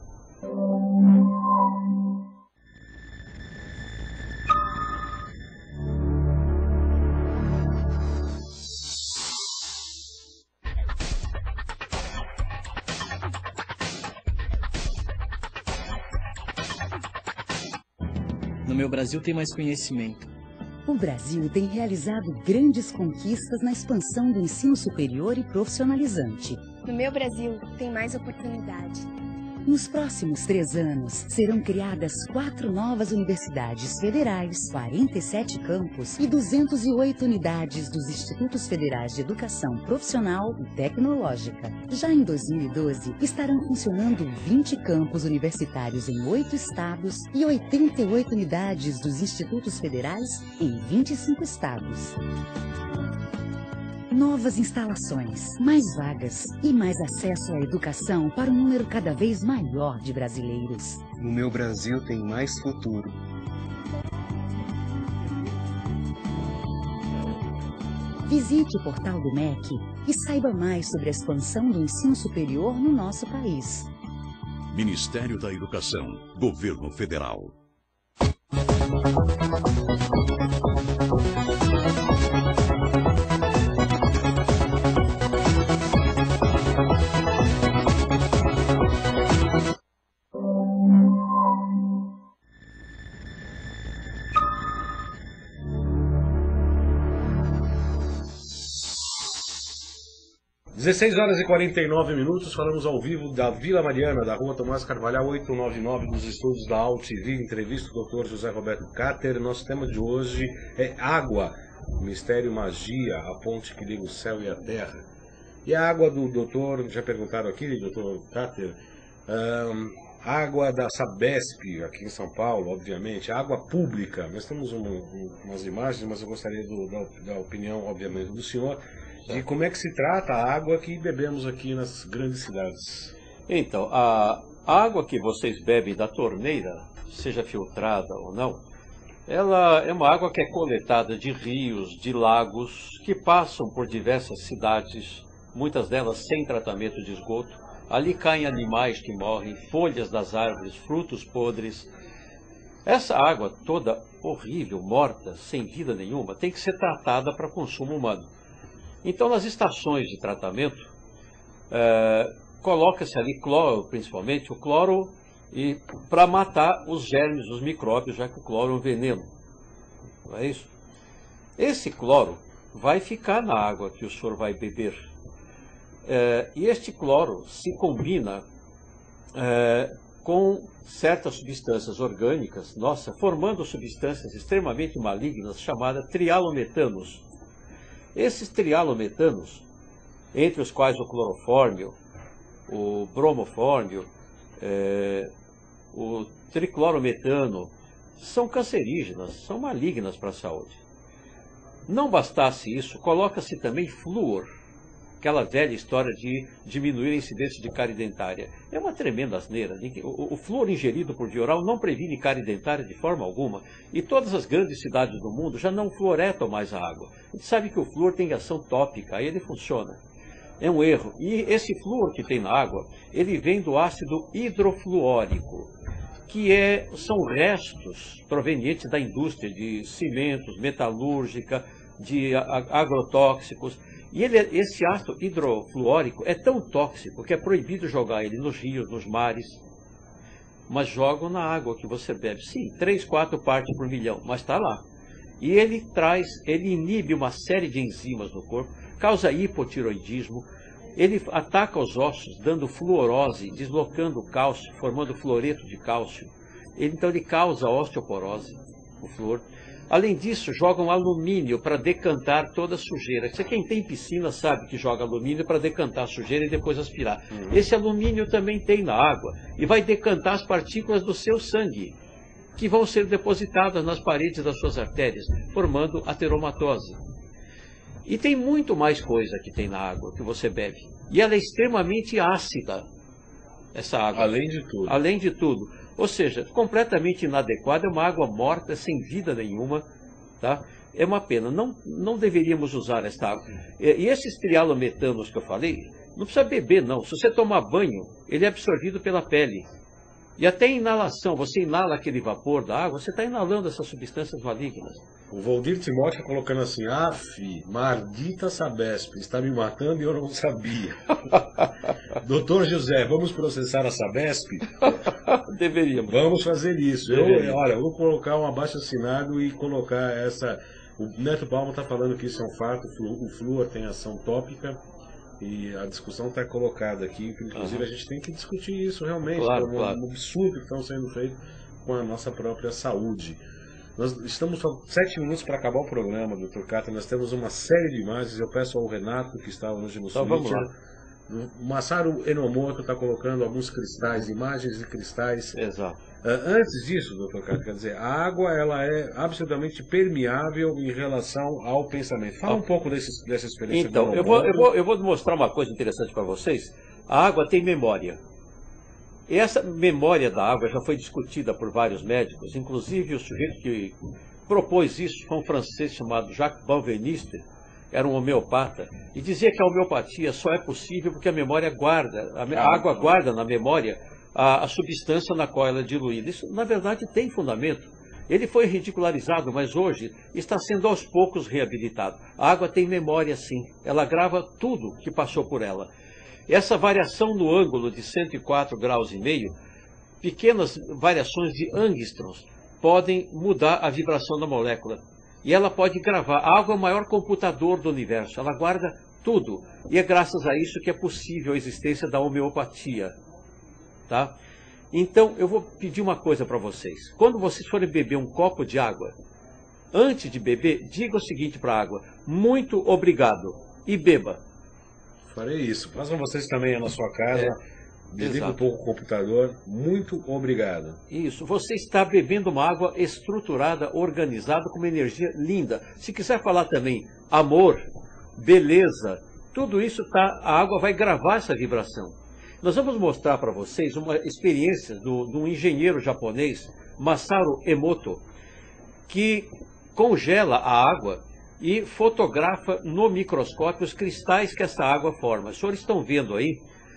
No meu Brasil tem mais conhecimento. O Brasil tem realizado grandes conquistas na expansão do ensino superior e profissionalizante. No meu Brasil tem mais oportunidade. Nos próximos três anos, serão criadas quatro novas universidades federais, quarenta e sete campos e duzentas e oito unidades dos Institutos Federais de Educação Profissional e Tecnológica. Já em dois mil e doze, estarão funcionando vinte campos universitários em oito estados e oitenta e oito unidades dos Institutos Federais em vinte e cinco estados. Novas instalações, mais vagas e mais acesso à educação para um número cada vez maior de brasileiros. No meu Brasil tem mais futuro. Visite o portal do M E C e saiba mais sobre a expansão do ensino superior no nosso país. Ministério da Educação, Governo Federal. dezesseis horas e quarenta e nove minutos, falamos ao vivo da Vila Mariana, da rua Tomás Carvalhal oitocentos e noventa e nove, dos estúdios da A U T V, entrevista do doutor José Roberto Carter. Nosso tema de hoje é água, mistério, magia, a ponte que liga o céu e a terra. E a água do doutor, já perguntaram aqui, doutor Carter, um, água da Sabesp, aqui em São Paulo, obviamente, água pública. Nós temos um, um, umas imagens, mas eu gostaria do, da, da opinião, obviamente, do senhor, de como é que se trata a água que bebemos aqui nas grandes cidades. Então, a água que vocês bebem da torneira, seja filtrada ou não, ela é uma água que é coletada de rios, de lagos, que passam por diversas cidades, muitas delas sem tratamento de esgoto. Ali caem animais que morrem, folhas das árvores, frutos podres. Essa água toda horrível, morta, sem vida nenhuma, tem que ser tratada para consumo humano. Então, nas estações de tratamento, é, coloca-se ali cloro, principalmente o cloro, e para matar os germes, os micróbios, já que o cloro é um veneno. Não é isso? Esse cloro vai ficar na água que o senhor vai beber. É, e este cloro se combina é, com certas substâncias orgânicas, nossa, formando substâncias extremamente malignas chamadas trialometanos. Esses trialometanos, entre os quais o clorofórmio, o bromofórmio, é, o triclorometano, são cancerígenas, são malignas para a saúde. Não bastasse isso, coloca-se também flúor, aquela velha história de diminuir a incidência de cárie dentária. É uma tremenda asneira. O, o flúor ingerido por via oral não previne cárie dentária de forma alguma. E todas as grandes cidades do mundo já não fluoretam mais a água. A gente sabe que o flúor tem ação tópica, aí ele funciona. É um erro. E esse flúor que tem na água, ele vem do ácido hidrofluórico, que é, são restos provenientes da indústria de cimentos, metalúrgica, de agrotóxicos. E ele, esse ácido hidrofluórico é tão tóxico que é proibido jogar ele nos rios, nos mares, mas jogam na água que você bebe. Sim, três, quatro partes por milhão, mas está lá. E ele traz, ele inibe uma série de enzimas no corpo, causa hipotiroidismo, ele ataca os ossos, dando fluorose, deslocando o cálcio, formando fluoreto de cálcio. Ele, então ele causa osteoporose, o flúor. Além disso, jogam alumínio para decantar toda a sujeira. Você, quem tem piscina sabe que joga alumínio para decantar a sujeira e depois aspirar. Uhum. Esse alumínio também tem na água e vai decantar as partículas do seu sangue, que vão ser depositadas nas paredes das suas artérias, formando ateromatose. E tem muito mais coisa que tem na água que você bebe. E ela é extremamente ácida, essa água. Além de tudo. Além de tudo. Ou seja, completamente inadequada, é uma água morta, sem vida nenhuma. Tá? É uma pena. Não, não deveríamos usar esta água. E esses trialometanos que eu falei, não precisa beber, não. Se você tomar banho, ele é absorvido pela pele. E até inalação, você inala aquele vapor da água, você está inalando essas substâncias malignas. O Valdir Timóteo colocando assim, af, maldita Sabesp, está me matando e eu não sabia. Doutor José, vamos processar a Sabesp? Deveríamos. Vamos fazer isso. Eu, olha, eu vou colocar um abaixo-assinado e colocar essa... O Neto Palma está falando que isso é um fato, o flúor tem ação tópica. E a discussão está colocada aqui, inclusive uhum. a gente tem que discutir isso realmente, claro, como claro. um absurdo que estão sendo feito com a nossa própria saúde. Nós estamos só sete minutos para acabar o programa, doutor Catra, nós temos uma série de imagens, eu peço ao Renato, que está hoje no então, vamos lá. O Masaru Enomoto está colocando alguns cristais, imagens de cristais. Exato. Uh, antes disso, doutor Catra, quer dizer, a água ela é absolutamente permeável em relação ao pensamento. Fala um pouco desse, dessa experiência. Então, eu vou, eu, vou, eu vou mostrar uma coisa interessante para vocês. A água tem memória. E essa memória da água já foi discutida por vários médicos, inclusive o sujeito que propôs isso foi um francês chamado Jacques Benveniste, era um homeopata, e dizia que a homeopatia só é possível porque a memória guarda, a, a água guarda na memória a, a substância na qual ela é diluída. Isso, na verdade, tem fundamento. Ele foi ridicularizado, mas hoje está sendo aos poucos reabilitado. A água tem memória, sim. Ela grava tudo que passou por ela. Essa variação no ângulo de cento e quatro graus e meio, pequenas variações de angstroms, podem mudar a vibração da molécula. E ela pode gravar. A água é o maior computador do universo. Ela guarda tudo. E é graças a isso que é possível a existência da homeopatia. Tá? Então, eu vou pedir uma coisa para vocês. Quando vocês forem beber um copo de água, antes de beber, diga o seguinte para a água: muito obrigado. E beba. Farei isso. Façam vocês também na sua casa. É. Desliga um pouco o computador. Muito obrigado. Isso. Você está bebendo uma água estruturada, organizada, com uma energia linda. Se quiser falar também amor, beleza, tudo isso tá, a água vai gravar essa vibração. Nós vamos mostrar para vocês uma experiência do, de um engenheiro japonês, Masaru Emoto, que congela a água e fotografa no microscópio os cristais que essa água forma. Os senhores estão vendo aí?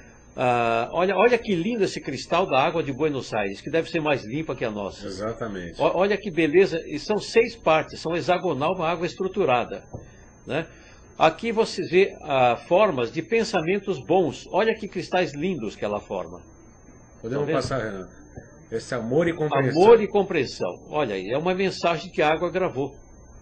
Ah, olha, olha que lindo esse cristal da água de Buenos Aires, que deve ser mais limpa que a nossa. Exatamente. O, olha que beleza, e são seis partes, são hexagonal, uma água estruturada. Né? Aqui você vê ah, formas de pensamentos bons. Olha que cristais lindos que ela forma. Podemos tá passar, Renato. Esse amor e compreensão. Amor e compreensão. Olha aí, é uma mensagem que a água gravou.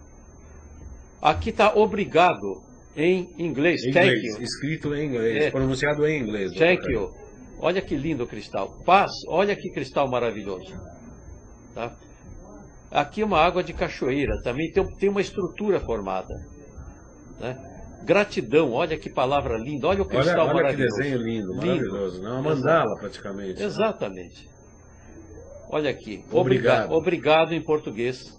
Aqui está obrigado. Em inglês, em thank inglês, you. Escrito em inglês, é. Pronunciado em inglês. Thank you. Olha que lindo o cristal. Paz, olha que cristal maravilhoso. Tá? Aqui uma água de cachoeira, também tem, tem uma estrutura formada. Né? Gratidão, olha que palavra linda, olha o cristal olha, olha maravilhoso. Que desenho lindo, maravilhoso. Lindo. Não, uma mandala praticamente. Exatamente. Né? Olha aqui, obrigado. obrigado. Obrigado em português.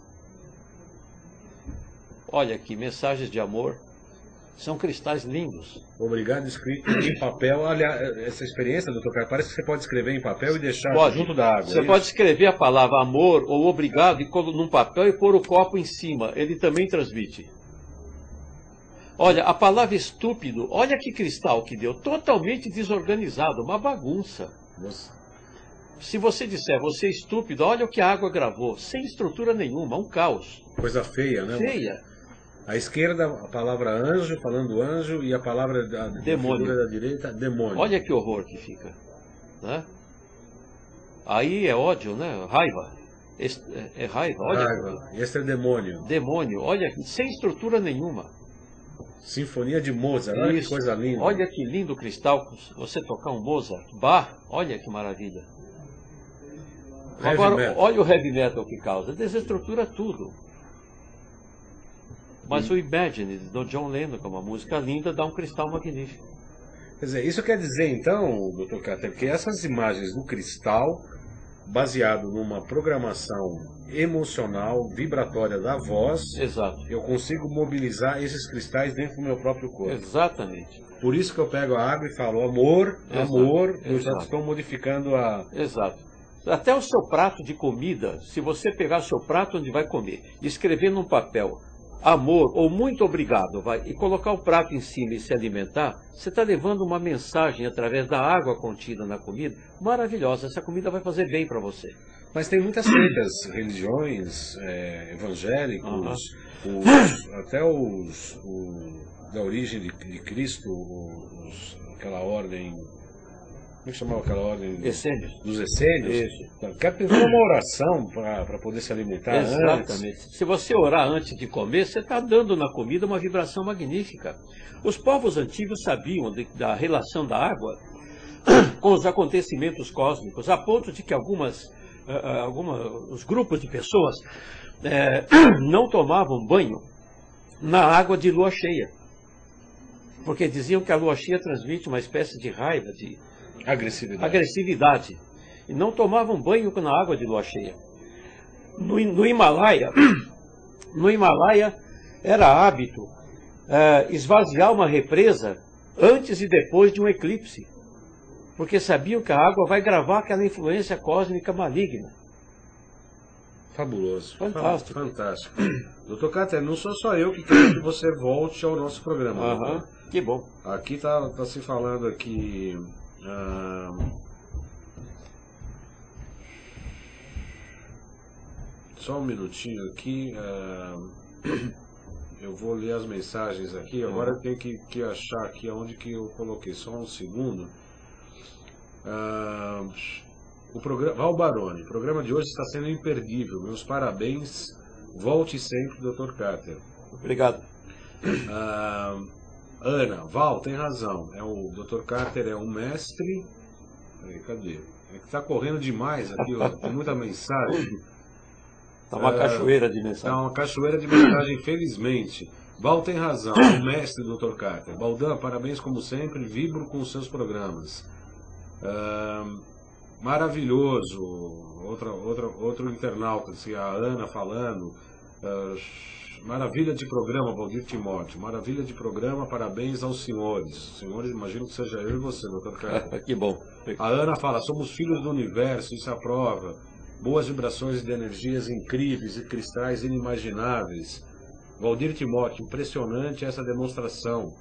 Olha aqui, mensagens de amor. São cristais lindos. Obrigado, escrito em papel. Olha, essa experiência, doutor Carlos, parece que você pode escrever em papel e deixar pode. junto da água. Você é pode escrever a palavra amor ou obrigado num papel e pôr o copo em cima. Ele também transmite. Olha, a palavra estúpido, olha que cristal que deu, totalmente desorganizado, uma bagunça. Você... Se você disser, você é estúpido, olha o que a água gravou, sem estrutura nenhuma, um caos. Coisa feia, né? Feia. À esquerda, a palavra anjo, falando anjo, e a palavra da, demônio. Da direita, demônio. Olha que horror que fica. Né? Aí é ódio, né? Raiva. Este, é, é raiva, olha. Raiva. Esse é demônio. Demônio, olha, sem estrutura nenhuma. Sinfonia de Mozart, olha que coisa linda. Olha que lindo cristal, você tocar um Mozart. Bach, olha que maravilha. Heavy Agora, metal. olha o heavy metal que causa, desestrutura tudo. Mas hum. o Imagine, do John Lennon, que é uma música linda, dá um cristal magnífico. Quer dizer, isso quer dizer, então, doutor Cáter, que essas imagens do cristal, baseado numa programação emocional, vibratória da voz, exato, eu consigo mobilizar esses cristais dentro do meu próprio corpo. Exatamente. Por isso que eu pego a água e falo, amor, exato, amor, eu exato. já estou modificando a... Exato. Até o seu prato de comida, se você pegar o seu prato onde vai comer, e escrever num papel, amor ou muito obrigado, vai, e colocar o prato em cima e se alimentar, você está levando uma mensagem através da água contida na comida, maravilhosa. Essa comida vai fazer bem para você. Mas tem muitas seitas, religiões, é, evangélicos, uhum. os, até os, os da origem de, de Cristo, os, aquela ordem... Como é que chamava aquela ordem? Essênios. Dos essênios? Isso. Quer pedir uma oração para poder se alimentar. Exatamente. Antes. Se você orar antes de comer, você está dando na comida uma vibração magnífica. Os povos antigos sabiam de, da relação da água com os acontecimentos cósmicos, a ponto de que algumas, uh, algumas, os grupos de pessoas uh, não tomavam banho na água de lua cheia. Porque diziam que a lua cheia transmite uma espécie de raiva, de agressividade. agressividade. E não tomavam banho na água de lua cheia. No, no Himalaia, no Himalaia era hábito uh, esvaziar uma represa antes e depois de um eclipse. Porque sabiam que a água vai gravar aquela influência cósmica maligna. Fabuloso. Fantástico. Fantástico. doutor Cáter, não sou só eu que quero que você volte ao nosso programa. Uhum. Que bom. Aqui está tá se falando aqui... Ah, só um minutinho aqui. Ah, eu vou ler as mensagens aqui. Agora eu tenho que, que achar aqui onde que eu coloquei. Só um segundo. Ah, o programa Val Baroni, o programa de hoje está sendo imperdível. Meus parabéns. Volte sempre, doutor Cáter. Obrigado. Ah, Ana, Val, tem razão. É o doutor Cáter é um mestre. Aí, cadê? É que está correndo demais aqui, ó, tem muita mensagem. Está uma é, cachoeira de mensagem. Está uma cachoeira de mensagem, infelizmente. Val tem razão, é o mestre doutor Cáter. Baldan, parabéns como sempre, vibro com os seus programas. Uh, maravilhoso. Outra, outra, outro internauta, assim, a Ana falando. Uh, Maravilha de programa, Valdir Timóteo. Maravilha de programa, parabéns aos senhores. Senhores, imagino que seja eu e você, doutor Cáter. Que bom. A Ana fala, somos filhos do universo, isso é a prova. Boas vibrações de energias incríveis e cristais inimagináveis. Valdir Timóteo, impressionante essa demonstração.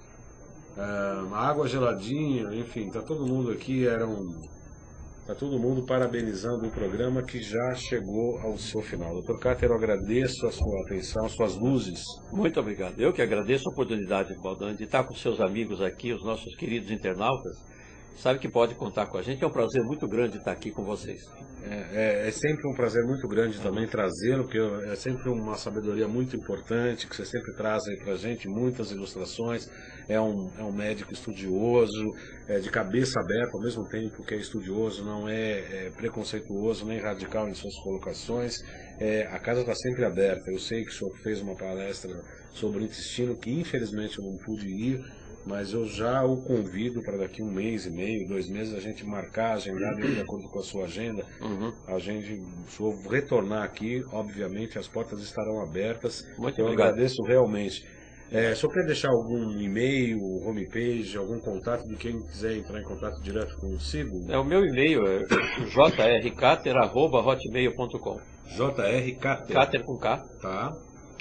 Ah, água geladinha, enfim, tá todo mundo aqui, era um... Está todo mundo parabenizando o programa que já chegou ao seu final. doutor Cáter, eu agradeço a sua atenção, suas luzes. Muito obrigado. Eu que agradeço a oportunidade, Baldan, de estar com seus amigos aqui, os nossos queridos internautas. Sabe que pode contar com a gente. É um prazer muito grande estar aqui com vocês. É, é, é sempre um prazer muito grande também trazê-lo, porque é sempre uma sabedoria muito importante, que você sempre traz aí pra gente, muitas ilustrações. É um, é um médico estudioso, é de cabeça aberta, ao mesmo tempo que é estudioso, não é, é preconceituoso, nem radical em suas colocações. É, a casa está sempre aberta. Eu sei que o senhor fez uma palestra sobre o intestino, que infelizmente eu não pude ir, mas eu já o convido para daqui um mês e meio, dois meses, a gente marcar, agendar de acordo com a sua agenda. Uhum. A gente, se eu retornar aqui, obviamente as portas estarão abertas. Muito eu obrigado. agradeço realmente. É, só quer deixar algum e-mail, homepage, algum contato de quem quiser entrar em contato direto consigo? É, o meu e-mail é j r cáter arroba hotmail ponto com. J R Cáter. Cáter com K. Tá.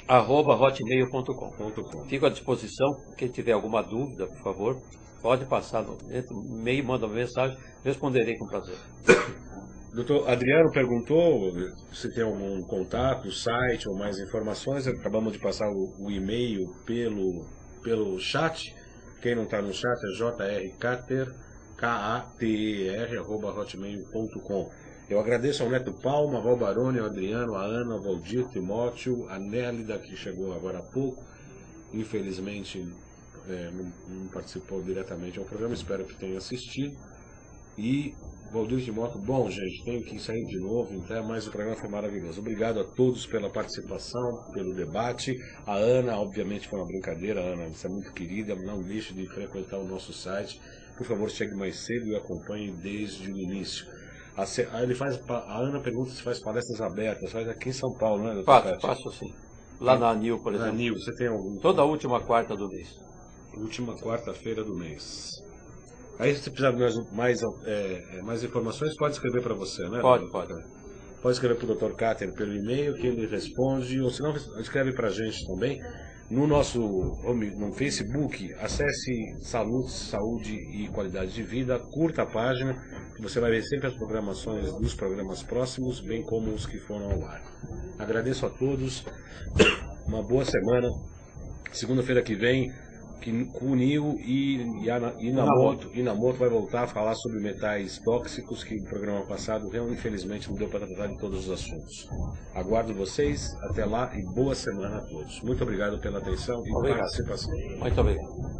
arroba hotmail ponto com. .com. Fico à disposição. Quem tiver alguma dúvida, por favor, pode passar no e-mail, manda uma mensagem, responderei com prazer. Doutor Adriano perguntou se tem algum contato, site ou mais informações. Acabamos de passar o, o e-mail pelo, pelo chat. Quem não está no chat é jrcater, K A T E R, arroba hotmail ponto com. Eu agradeço ao Neto Palma, ao Baroni, ao Adriano, a Ana, ao Valdir, Timóteo, a Nélida, que chegou agora há pouco. Infelizmente é, não, não participou diretamente ao programa, espero que tenha assistido. E Valdir Timóteo, bom, gente, tenho que sair de novo, então, mas o programa foi maravilhoso. Obrigado a todos pela participação, pelo debate. A Ana, obviamente, foi uma brincadeira. A Ana, você é muito querida, não deixe de frequentar o nosso site. Por favor, chegue mais cedo e acompanhe desde o início. A, ele faz, a Ana pergunta se faz palestras abertas, faz aqui em São Paulo, não é, doutor Faço, Cátia? faço sim. Lá na ANIL, por exemplo. Na ANIL, você tem algum? Toda a última quarta do mês. Última quarta-feira do mês. Aí, se você precisar de mais, mais, é, mais informações, pode escrever para você, né? Pode, pode. Pode escrever para o doutor Cáter pelo e-mail, que ele responde, ou se não, escreve para a gente também. No nosso no Facebook, acesse Saúde, Saúde e Qualidade de Vida, curta a página, que você vai ver sempre as programações dos programas próximos, bem como os que foram ao ar. Agradeço a todos, uma boa semana. Segunda-feira que vem, Kunio e Inamoto, Inamoto vai voltar a falar sobre metais tóxicos, que no programa passado infelizmente não deu para tratar de todos os assuntos. Aguardo vocês, até lá e boa semana a todos. Muito obrigado pela atenção e obrigado. participação. Muito obrigado.